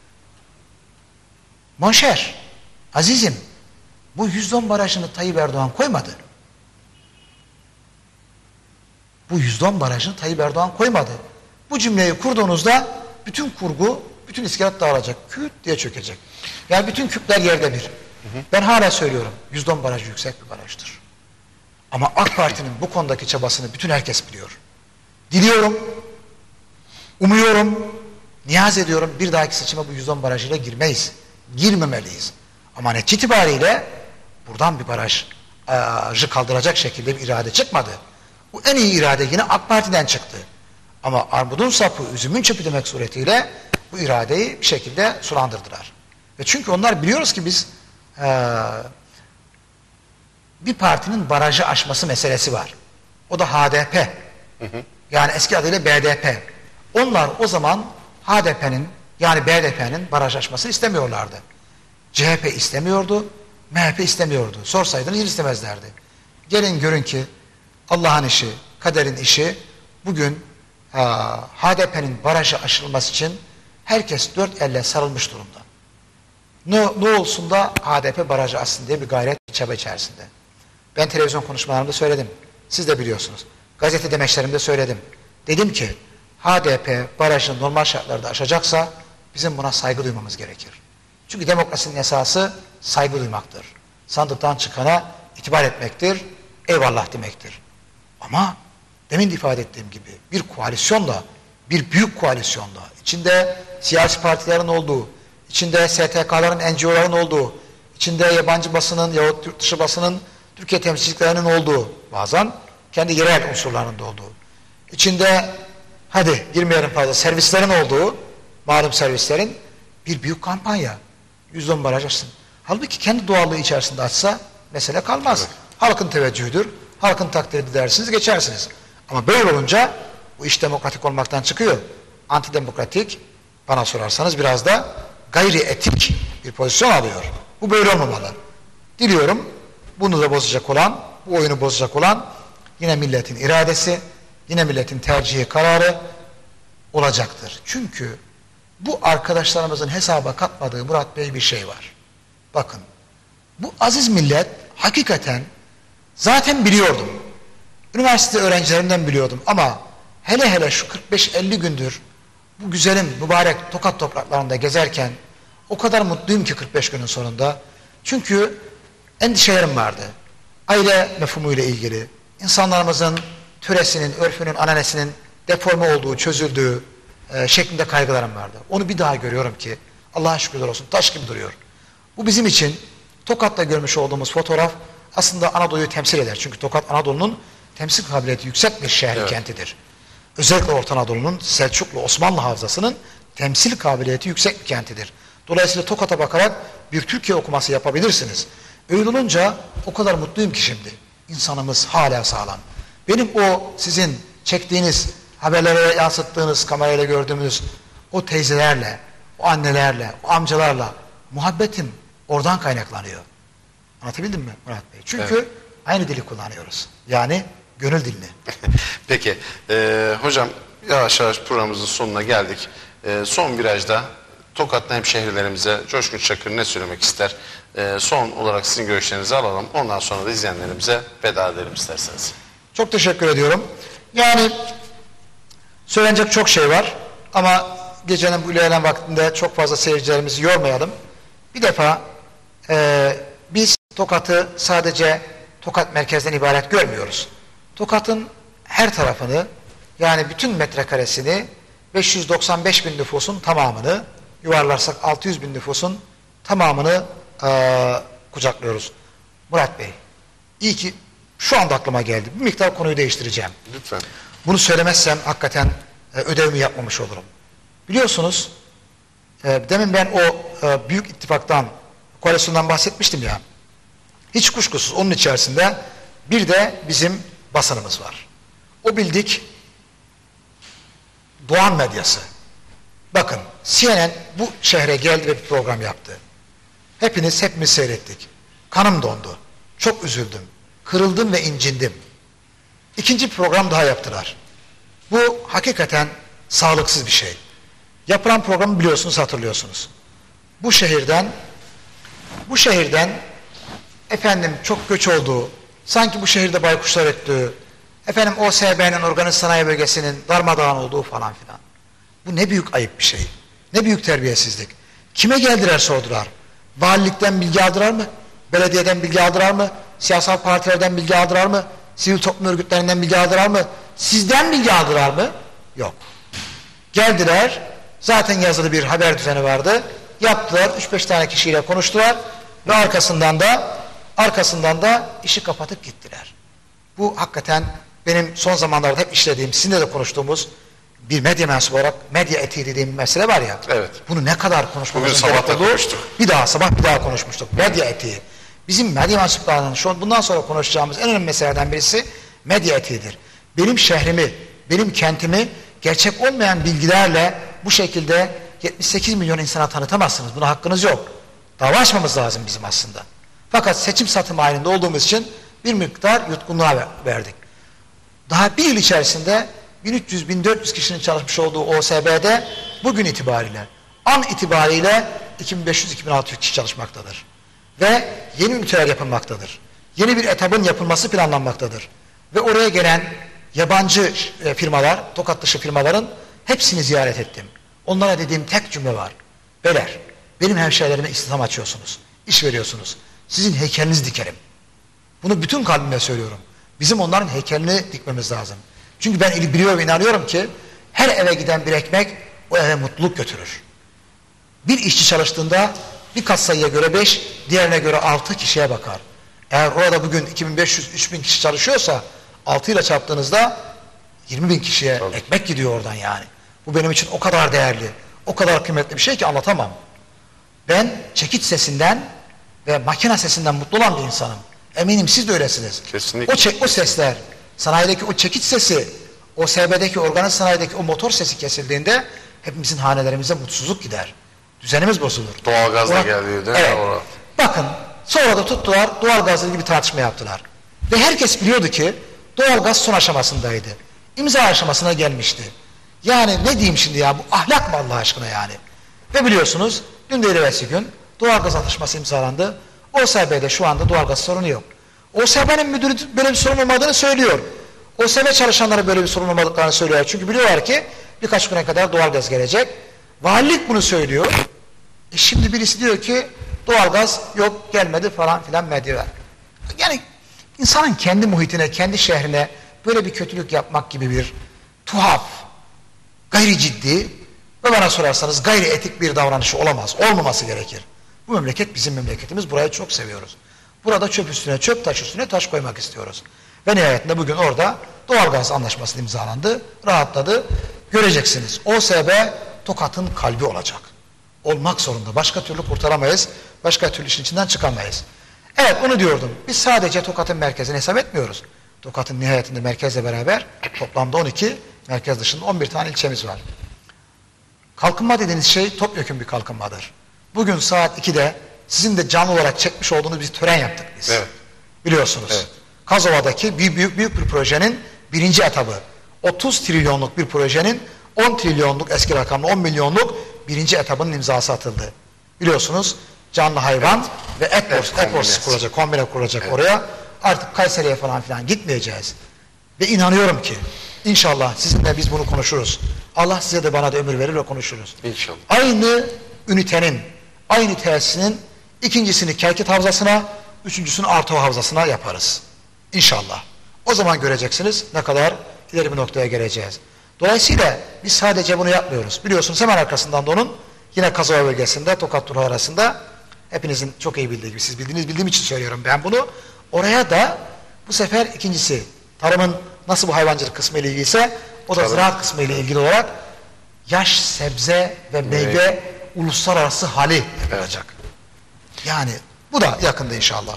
Monşer, azizim, bu yüzde on barajını Tayyip Erdoğan koymadı. Bu yüzde on barajını Tayyip Erdoğan koymadı. Bu cümleyi kurduğunuzda bütün kurgu, bütün iskelet dağılacak. Küt diye çökecek. Yani bütün küpler yerde bir. Hı hı. Ben hala söylüyorum. yüzde on barajı yüksek bir barajdır. Ama AK Parti'nin bu konudaki çabasını bütün herkes biliyor. Diliyorum, umuyorum, niyaz ediyorum bir dahaki seçime bu yüzde on barajıyla girmeyiz. Girmemeliyiz. Ama netice itibariyle buradan bir barajı kaldıracak şekilde bir irade çıkmadı. Bu en iyi irade yine AK Parti'den çıktı. Ama armudun sapı, üzümün çöpü demek suretiyle bu iradeyi bir şekilde sulandırdılar. Ve çünkü onlar biliyoruz ki biz ee, bir partinin barajı aşması meselesi var. O da H D P. Hı hı. Yani eski adıyla B D P. Onlar o zaman H D P'nin yani B D P'nin baraj aşmasını istemiyorlardı. C H P istemiyordu, M H P istemiyordu. Sorsaydınız hiç istemezlerdi. Gelin görün ki Allah'ın işi, kaderin işi bugün e, H D P'nin barajı aşılması için herkes dört elle sarılmış durumda. Ne, ne olsun da H D P barajı aşsın diye bir gayret, bir çaba içerisinde. Ben televizyon konuşmalarımda söyledim. Siz de biliyorsunuz. Gazete demeçlerimde söyledim. Dedim ki H D P barajını normal şartlarda aşacaksa bizim buna saygı duymamız gerekir. Çünkü demokrasinin esası saygı duymaktır. Sandıktan çıkana itibar etmektir, eyvallah demektir. Ama demin de ifade ettiğim gibi bir koalisyonla, bir büyük koalisyonla, içinde siyasi partilerin olduğu, içinde S T K'ların, N G O'ların olduğu, içinde yabancı basının yahut yurt dışı basının, Türkiye temsilciliklerinin olduğu, bazen kendi yerel unsurlarının da olduğu, içinde hadi girmeyelim fazla servislerin olduğu, malum servislerin bir büyük kampanya. yüzde on baraj açsın. Halbuki kendi doğallığı içerisinde açsa mesele kalmaz. Evet. Halkın teveccühüdür. Halkın takdiri dersiniz, geçersiniz. Ama böyle olunca bu iş demokratik olmaktan çıkıyor. Antidemokratik, bana sorarsanız biraz da gayri etik bir pozisyon alıyor. Bu böyle olmamalı. Diliyorum bunu da bozacak olan, bu oyunu bozacak olan yine milletin iradesi, yine milletin tercihi, kararı olacaktır. Çünkü bu arkadaşlarımızın hesaba katmadığı Murat Bey bir şey var. Bakın, bu aziz millet hakikaten zaten biliyordum. Üniversite öğrencilerimden biliyordum ama hele hele şu kırk beş elli gündür bu güzelim mübarek Tokat topraklarında gezerken o kadar mutluyum ki kırk beş günün sonunda. Çünkü endişelerim vardı. Aile mefhumuyla ilgili, insanlarımızın töresinin, örfünün, ananesinin deforme olduğu, çözüldüğü e, şeklinde kaygılarım vardı. Onu bir daha görüyorum ki Allah'a şükürler olsun taş gibi duruyor. Bu bizim için Tokat'ta görmüş olduğumuz fotoğraf aslında Anadolu'yu temsil eder. Çünkü Tokat Anadolu'nun temsil kabiliyeti yüksek bir şehir, evet, kentidir. Özellikle Orta Anadolu'nun Selçuklu, Osmanlı havzasının temsil kabiliyeti yüksek bir kentidir. Dolayısıyla Tokat'a bakarak bir Türkiye okuması yapabilirsiniz. Öyle olunca o kadar mutluyum ki şimdi. İnsanımız hala sağlam. Benim o sizin çektiğiniz, haberlere yansıttığınız, kamerayla gördüğümüz o teyzelerle, o annelerle, o amcalarla muhabbetim oradan kaynaklanıyor. Anlatabildim mi Murat Bey? Çünkü evet, aynı dili kullanıyoruz. Yani gönül dilini. Peki. E, hocam yavaş yavaş programımızın sonuna geldik. E, son virajda Tokatlı hemşehrilerimize Coşkun Çakır ne söylemek ister? E, son olarak sizin görüşlerinizi alalım. Ondan sonra da izleyenlerimize veda edelim isterseniz. Çok teşekkür ediyorum. Yani söylenecek çok şey var ama gecenin bu ilerleyen vaktinde çok fazla seyircilerimizi yormayalım. Bir defa e, biz Tokat'ı sadece Tokat merkezden ibaret görmüyoruz. Tokat'ın her tarafını, yani bütün metrekaresini, beş yüz doksan beş bin nüfusun tamamını, yuvarlarsak altı yüz bin nüfusun tamamını e, kucaklıyoruz. Murat Bey, iyi ki şu anda aklıma geldi. Bir miktar konuyu değiştireceğim. Lütfen. Bunu söylemezsem hakikaten e, ödevimi yapmamış olurum. Biliyorsunuz, e, demin ben o e, büyük ittifaktan, koalisyondan bahsetmiştim ya. Hiç kuşkusuz onun içerisinde bir de bizim basınımız var. O bildik Doğan medyası. Bakın C N N bu şehre geldi ve bir program yaptı. Hepiniz hepimiz seyrettik. Kanım dondu. Çok üzüldüm. Kırıldım ve incindim. İkinci bir program daha yaptılar. Bu hakikaten sağlıksız bir şey. Yapılan programı biliyorsunuz, hatırlıyorsunuz. Bu şehirden bu şehirden efendim çok göç olduğu, sanki bu şehirde baykuşlar öttüğü, Efendim O S B'nin organik sanayi bölgesinin darmadağın olduğu falan filan. Bu ne büyük ayıp bir şey. Ne büyük terbiyesizlik. Kime geldiler sordular. Valilikten bilgi aldılar mı? Belediyeden bilgi aldılar mı? Siyasal partilerden bilgi aldılar mı? Sivil toplum örgütlerinden bilgi aldılar mı? Sizden bilgi aldılar mı? Yok. Geldiler. Zaten yazılı bir haber düzeni vardı. Yaptılar. üç beş tane kişiyle konuştular. Ve arkasından da arkasından da işi kapatıp gittiler. Bu hakikaten benim son zamanlarda hep işlediğim, sizinle de konuştuğumuz bir medya mensubu olarak medya etiği dediğim mesele var ya. Evet. Bunu ne kadar konuşmamızın Bugün sabah da gerektiği konuştuk. Bir daha sabah bir daha konuşmuştuk. Medya etiği. Bizim medya mensuplarının şu an bundan sonra konuşacağımız en önemli meselelerden birisi medya etiğidir. Benim şehrimi, benim kentimi gerçek olmayan bilgilerle bu şekilde yetmiş sekiz milyon insana tanıtamazsınız. Buna hakkınız yok. Dava açmamız lazım bizim aslında. Fakat seçim satım halinde olduğumuz için bir miktar yutkunluğa verdik. Daha bir yıl içerisinde bin üç yüz bin dört yüz kişinin çalışmış olduğu O S B'de bugün itibariyle, an itibariyle iki bin beş yüz iki bin altı yüz kişi çalışmaktadır. Ve yeni üniteler yapılmaktadır. Yeni bir etabın yapılması planlanmaktadır. Ve oraya gelen yabancı firmalar, Tokat dışı firmaların hepsini ziyaret ettim. Onlara dediğim tek cümle var. Beyler, benim hemşehrilerime istihdam açıyorsunuz, iş veriyorsunuz. Sizin heykelinizi dikerim. Bunu bütün kalbimle söylüyorum. Bizim onların heykelini dikmemiz lazım. Çünkü ben biliyorum ve inanıyorum ki her eve giden bir ekmek o eve mutluluk götürür. Bir işçi çalıştığında bir katsayıya göre beş, diğerine göre altı kişiye bakar. Eğer orada bugün iki bin beş yüz üç bin kişi çalışıyorsa altı ile çarptığınızda yirmi bin kişiye Tabii. ekmek gidiyor oradan yani. Bu benim için o kadar değerli, o kadar kıymetli bir şey ki anlatamam. Ben çekiç sesinden ve makine sesinden mutlu olan bir insanım. Eminim siz de öylesiniz. Kesinlikle. O, çek, o sesler, sanayideki o çekiç sesi, o S B'deki organik sanayideki o motor sesi kesildiğinde hepimizin hanelerimize mutsuzluk gider. Düzenimiz bozulur. Doğalgaz da geliyor değil evet. mi? Orada. Bakın sonra da tuttular doğalgazla ilgili bir tartışma yaptılar. Ve herkes biliyordu ki doğalgaz son aşamasındaydı. İmza aşamasına gelmişti. Yani ne diyeyim şimdi ya bu ahlak mı Allah aşkına yani? Ve biliyorsunuz dün de evvelsi gün doğalgaz anlaşması imzalandı. O S B'de şu anda doğalgaz sorunu yok. O S B'nin müdürü böyle bir sorun olmadığını söylüyor. O S B çalışanları böyle bir sorun olmadıklarını söylüyor. Çünkü biliyorlar ki birkaç güne kadar doğalgaz gelecek. Valilik bunu söylüyor. E şimdi birisi diyor ki doğalgaz yok gelmedi falan filan medya. Yani insanın kendi muhitine, kendi şehrine böyle bir kötülük yapmak gibi bir tuhaf, gayri ciddi ve bana sorarsanız gayri etik bir davranışı olamaz. Olmaması gerekir. Bu memleket bizim memleketimiz. Burayı çok seviyoruz. Burada çöp üstüne çöp, taş üstüne taş koymak istiyoruz. Ve nihayetinde bugün orada doğalgaz anlaşması imzalandı. Rahatladı. Göreceksiniz. O S B Tokat'ın kalbi olacak. Olmak zorunda. Başka türlü kurtaramayız. Başka türlü işin içinden çıkamayız. Evet onu diyordum. Biz sadece Tokat'ın merkezini hesap etmiyoruz. Tokat'ın nihayetinde merkezle beraber toplamda on iki, merkez dışında on bir tane ilçemiz var. Kalkınma dediğiniz şey topyekun bir kalkınmadır. Bugün saat ikide sizin de canlı olarak çekmiş olduğunuz bir tören yaptık biz. Evet. Biliyorsunuz. Evet. Kazova'daki büyük, büyük büyük bir projenin birinci etabı. otuz trilyonluk bir projenin on trilyonluk eski rakamlı on milyonluk birinci etabının imzası atıldı. Biliyorsunuz canlı hayvan evet. ve et evet, et borsası kurulacak, kombine kurulacak evet. oraya. Artık Kayseri'ye falan filan gitmeyeceğiz. Ve inanıyorum ki inşallah sizinle biz bunu konuşuruz. Allah size de bana da ömür verir ve konuşuruz. İnşallah. Aynı ünitenin, aynı tesisinin ikincisini Kerkit Havzası'na, üçüncüsünü Artova Havzası'na yaparız. İnşallah. O zaman göreceksiniz ne kadar ileri bir noktaya geleceğiz. Dolayısıyla biz sadece bunu yapmıyoruz. Biliyorsunuz hemen arkasından da onun yine Kazova bölgesinde, Tokat-Turha arasında hepinizin çok iyi bildiği gibi, siz bildiğiniz bildiğim için söylüyorum ben bunu. Oraya da bu sefer ikincisi, tarımın nasıl bu hayvancılık kısmı ile ilgiliyse o da Tabii. ziraat kısmı ile ilgili olarak yaş, sebze ve meyve evet. uluslararası hali yapılacak. Evet. Yani bu da yakında inşallah.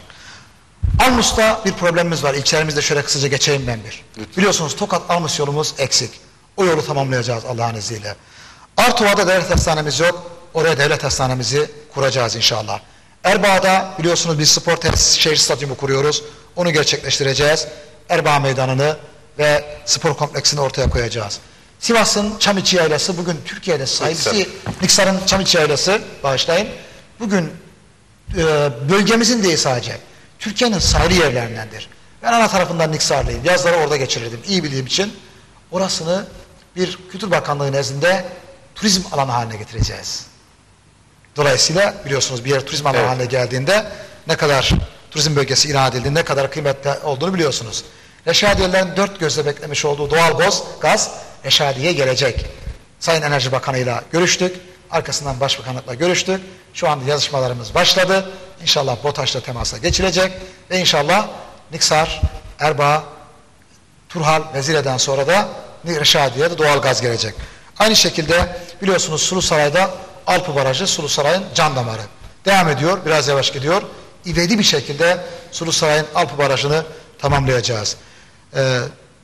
Almus'ta bir problemimiz var. İlçelerimizde şöyle kısaca geçeyim ben bir. Lütfen. Biliyorsunuz Tokat-Almus yolumuz eksik. O yolu tamamlayacağız Allah'ın izniyle. Artova'da devlet hastanemiz yok. Oraya devlet hastanemizi kuracağız inşallah. Erbaa'da biliyorsunuz bir spor tesis şehir stadyumu kuruyoruz. Onu gerçekleştireceğiz. Erbaa meydanını ve spor kompleksini ortaya koyacağız. Sivas'ın Çamiçi Yaylası bugün Türkiye'de sayısı, Niksar'ın Çamiçi Yaylası bağışlayın. Bugün e, bölgemizin değil sadece Türkiye'nin sayılı yerlerindendir. Ben ana tarafından Niksarlıyım. Yazları orada geçirirdim. İyi bildiğim için orasını bir Kültür Bakanlığı nezdinde turizm alanı haline getireceğiz. Dolayısıyla biliyorsunuz bir yer turizm alanı evet. haline geldiğinde ne kadar turizm bölgesi ilan edildiğinde ne kadar kıymetli olduğunu biliyorsunuz. Reşadiyelilerin dört gözle beklemiş olduğu doğal gaz, gaz Reşadiye'ye gelecek. Sayın Enerji Bakanı'yla görüştük. Arkasından Başbakanlıkla görüştük. Şu anda yazışmalarımız başladı. İnşallah BOTAŞ'la temasa geçilecek. Ve inşallah Niksar, Erbaa, Turhal, Vezire'den sonra da Reşadiye'ye de doğal gaz gelecek. Aynı şekilde biliyorsunuz Sulusaray'da Alpı Barajı, Sulusaray'ın can damarı. Devam ediyor, biraz yavaş gidiyor. İvedi bir şekilde Sulusaray'ın Alpı Barajı'nı tamamlayacağız. Ee,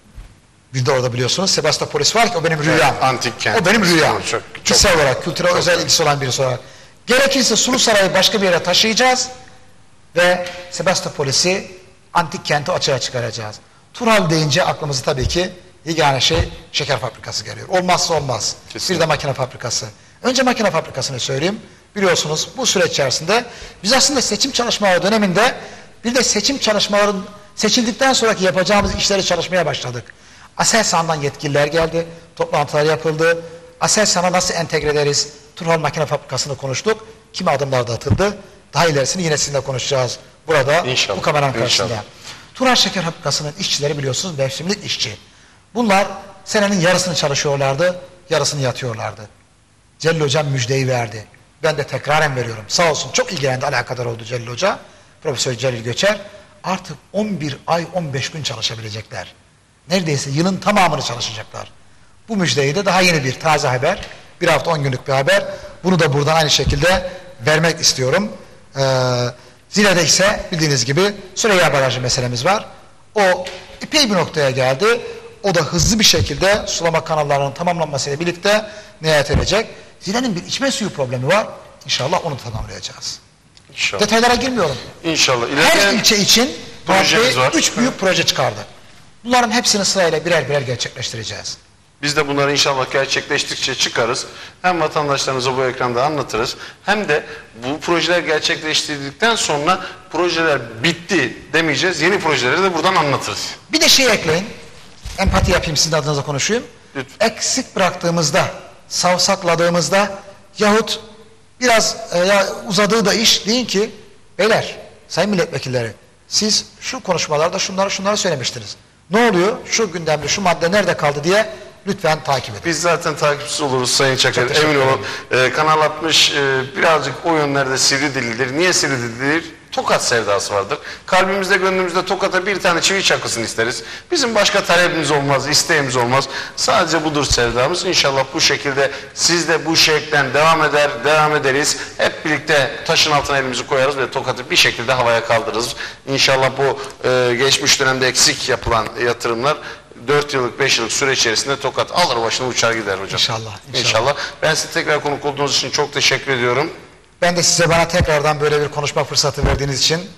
bir de orada biliyorsunuz Sebastopolis var ki o benim rüyam. Evet, antik kent. O benim rüyam. Çok, çok, Kişisel olarak, kültürel özel evet. ilgisi olan birisi olarak. Gerekirse Sulusaray'ı başka bir yere taşıyacağız ve Sebastopolis'i antik kenti açığa çıkaracağız. Turhal deyince aklımıza tabii ki yegane şey şeker fabrikası geliyor. Olmazsa olmaz. Kesinlikle. Bir de makine fabrikası. Önce makine fabrikasını söyleyeyim. Biliyorsunuz bu süreç içerisinde biz aslında seçim çalışmaları döneminde bir de seçim çalışmaların seçildikten sonraki yapacağımız işleri çalışmaya başladık. Aselsan'dan yetkililer geldi. Toplantılar yapıldı. Aselsan'a nasıl entegre ederiz? Turhal Makine Fabrikası'nı konuştuk. Kimi adımlar da atıldı. Daha ilerisini yine sizinle konuşacağız. Burada İnşallah. Bu kameranın karşısında. İnşallah. Turhal Şeker Fabrikası'nın işçileri biliyorsunuz mevsimlik işçi. Bunlar senenin yarısını çalışıyorlardı, yarısını yatıyorlardı. Celil Hocam müjdeyi verdi. Ben de tekraren veriyorum. Sağ olsun çok ilgilendi, alakadar oldu Celil Hoca. Profesör Celil Göçer. Artık on bir ay on beş gün çalışabilecekler. Neredeyse yılın tamamını çalışacaklar. Bu müjdeyi de daha yeni bir taze haber. Bir hafta on günlük bir haber. Bunu da buradan aynı şekilde vermek istiyorum. Ee, Zile'de ise bildiğiniz gibi Süreyya Barajı meselemiz var. O epey bir noktaya geldi. O da hızlı bir şekilde sulama kanallarının tamamlanmasıyla birlikte nihayet edecek. Zile'nin bir içme suyu problemi var. İnşallah onu tamamlayacağız. İnşallah. Detaylara girmiyorum. İnşallah. Her ilçe için üç büyük proje çıkardı. Bunların hepsini sırayla birer birer gerçekleştireceğiz. Biz de bunları inşallah gerçekleştikçe çıkarız. Hem vatandaşlarımıza bu ekranda anlatırız. Hem de bu projeler gerçekleştirdikten sonra projeler bitti demeyeceğiz. Yeni projeleri de buradan anlatırız. Bir de şey ekleyin. Empati yapayım, sizin adınıza konuşayım. Lütfen. Eksik bıraktığımızda, savsakladığımızda yahut biraz e, ya uzadığı da iş deyin ki beyler, sayın milletvekilleri siz şu konuşmalarda şunları şunları söylemiştiniz. Ne oluyor? Şu gündemde şu madde nerede kaldı diye lütfen takip edin. Biz zaten takipçisi oluruz Sayın Çakır. Emin olun. Ee, Kanal altmış e, birazcık o yönlerde sivri dilidir. Niye sivri dilidir? Tokat sevdası vardır. Kalbimizde, gönlümüzde Tokat'a bir tane çivi çakısını isteriz. Bizim başka talebimiz olmaz, isteğimiz olmaz. Sadece budur sevdamız. İnşallah bu şekilde siz de bu şekilden devam eder, devam ederiz. Hep birlikte taşın altına elimizi koyarız ve Tokat'ı bir şekilde havaya kaldırırız. İnşallah bu e, geçmiş dönemde eksik yapılan yatırımlar dört yıllık, beş yıllık süre içerisinde Tokat alır başına uçar gider hocam. İnşallah. İnşallah. İnşallah. Ben size tekrar konuk olduğunuz için çok teşekkür ediyorum. Ben de size bana tekrardan böyle bir konuşma fırsatı verdiğiniz için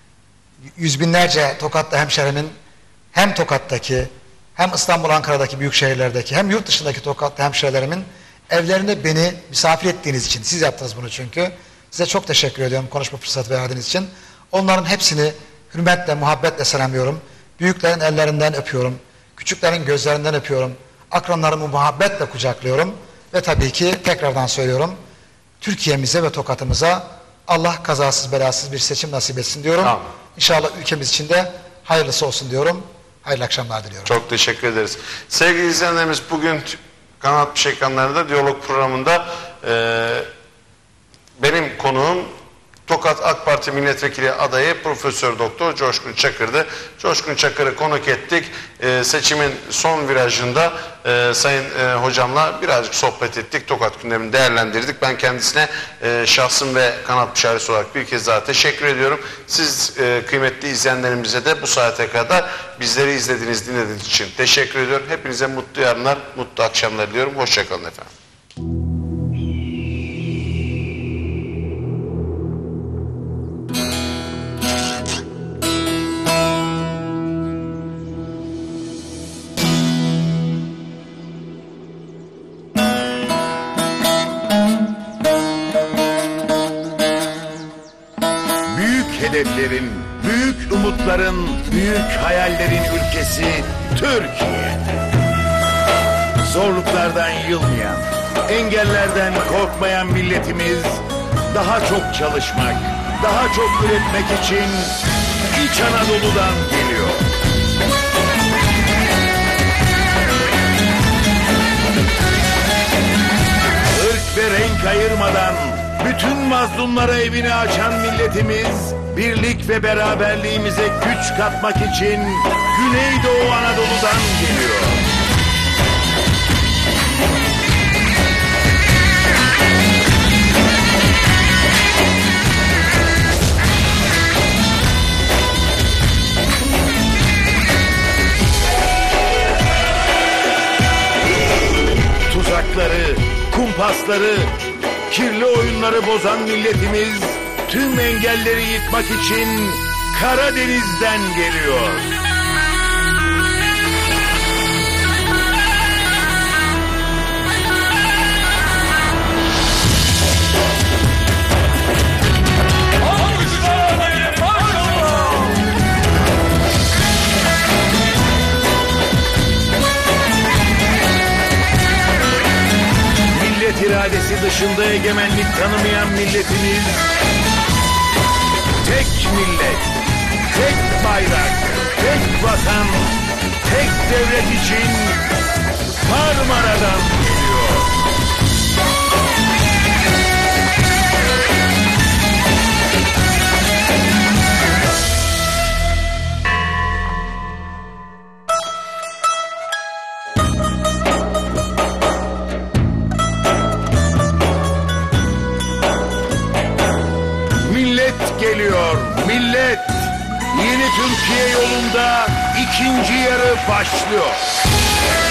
yüz binlerce Tokatlı hemşerimin hem Tokat'taki hem İstanbul, Ankara'daki büyük şehirlerdeki hem yurt dışındaki Tokatlı hemşerilerimin evlerinde beni misafir ettiğiniz için, siz yaptınız bunu çünkü, size çok teşekkür ediyorum konuşma fırsatı verdiğiniz için. Onların hepsini hürmetle, muhabbetle selamlıyorum. Büyüklerin ellerinden öpüyorum. Küçüklerin gözlerinden öpüyorum. Akranlarımı muhabbetle kucaklıyorum. Ve tabii ki tekrardan söylüyorum. Türkiye'mize ve Tokat'ımıza Allah kazasız belasız bir seçim nasip etsin diyorum. Tamam. İnşallah ülkemiz için de hayırlısı olsun diyorum. Hayırlı akşamlar diliyorum. Çok teşekkür ederiz. Sevgili izleyenlerimiz, bugün Kanal altmış ekranlarında diyalog programında e, benim konuğum Tokat AK Parti Milletvekili adayı Profesör Doktor Coşkun Çakır'dı. Coşkun Çakır'ı konuk ettik. Ee, seçimin son virajında e, Sayın e, Hocam'la birazcık sohbet ettik. Tokat gündemini değerlendirdik. Ben kendisine e, şahsım ve kanal müşavirisi olarak bir kez daha teşekkür ediyorum. Siz e, kıymetli izleyenlerimize de bu saate kadar bizleri izlediğiniz, dinlediğiniz için teşekkür ediyorum. Hepinize mutlu yarınlar, mutlu akşamlar diliyorum. Hoşçakalın efendim. Hedeflerin, büyük büyük umutların, büyük hayallerin ülkesi Türkiye. Zorluklardan yılmayan, engellerden korkmayan milletimiz daha çok çalışmak, daha çok üretmek için İç Anadolu'dan geliyor. Irk ve renk ayırmadan bütün mazlumlara evini açan milletimiz birlik ve beraberliğimize güç katmak için Güneydoğu Anadolu'dan geliyor. Tuzakları, kumpasları, kirli oyunları bozan milletimiz tüm engelleri yıkmak için Karadeniz'den geliyor. Millet iradesi dışında egemenlik tanımayan milletimiz tek millet, tek bayrak, tek vatan, tek devlet için Marmara'dan geliyor. Millet geliyor, millet. Yeni Türkiye yolunda ikinci yarı başlıyor.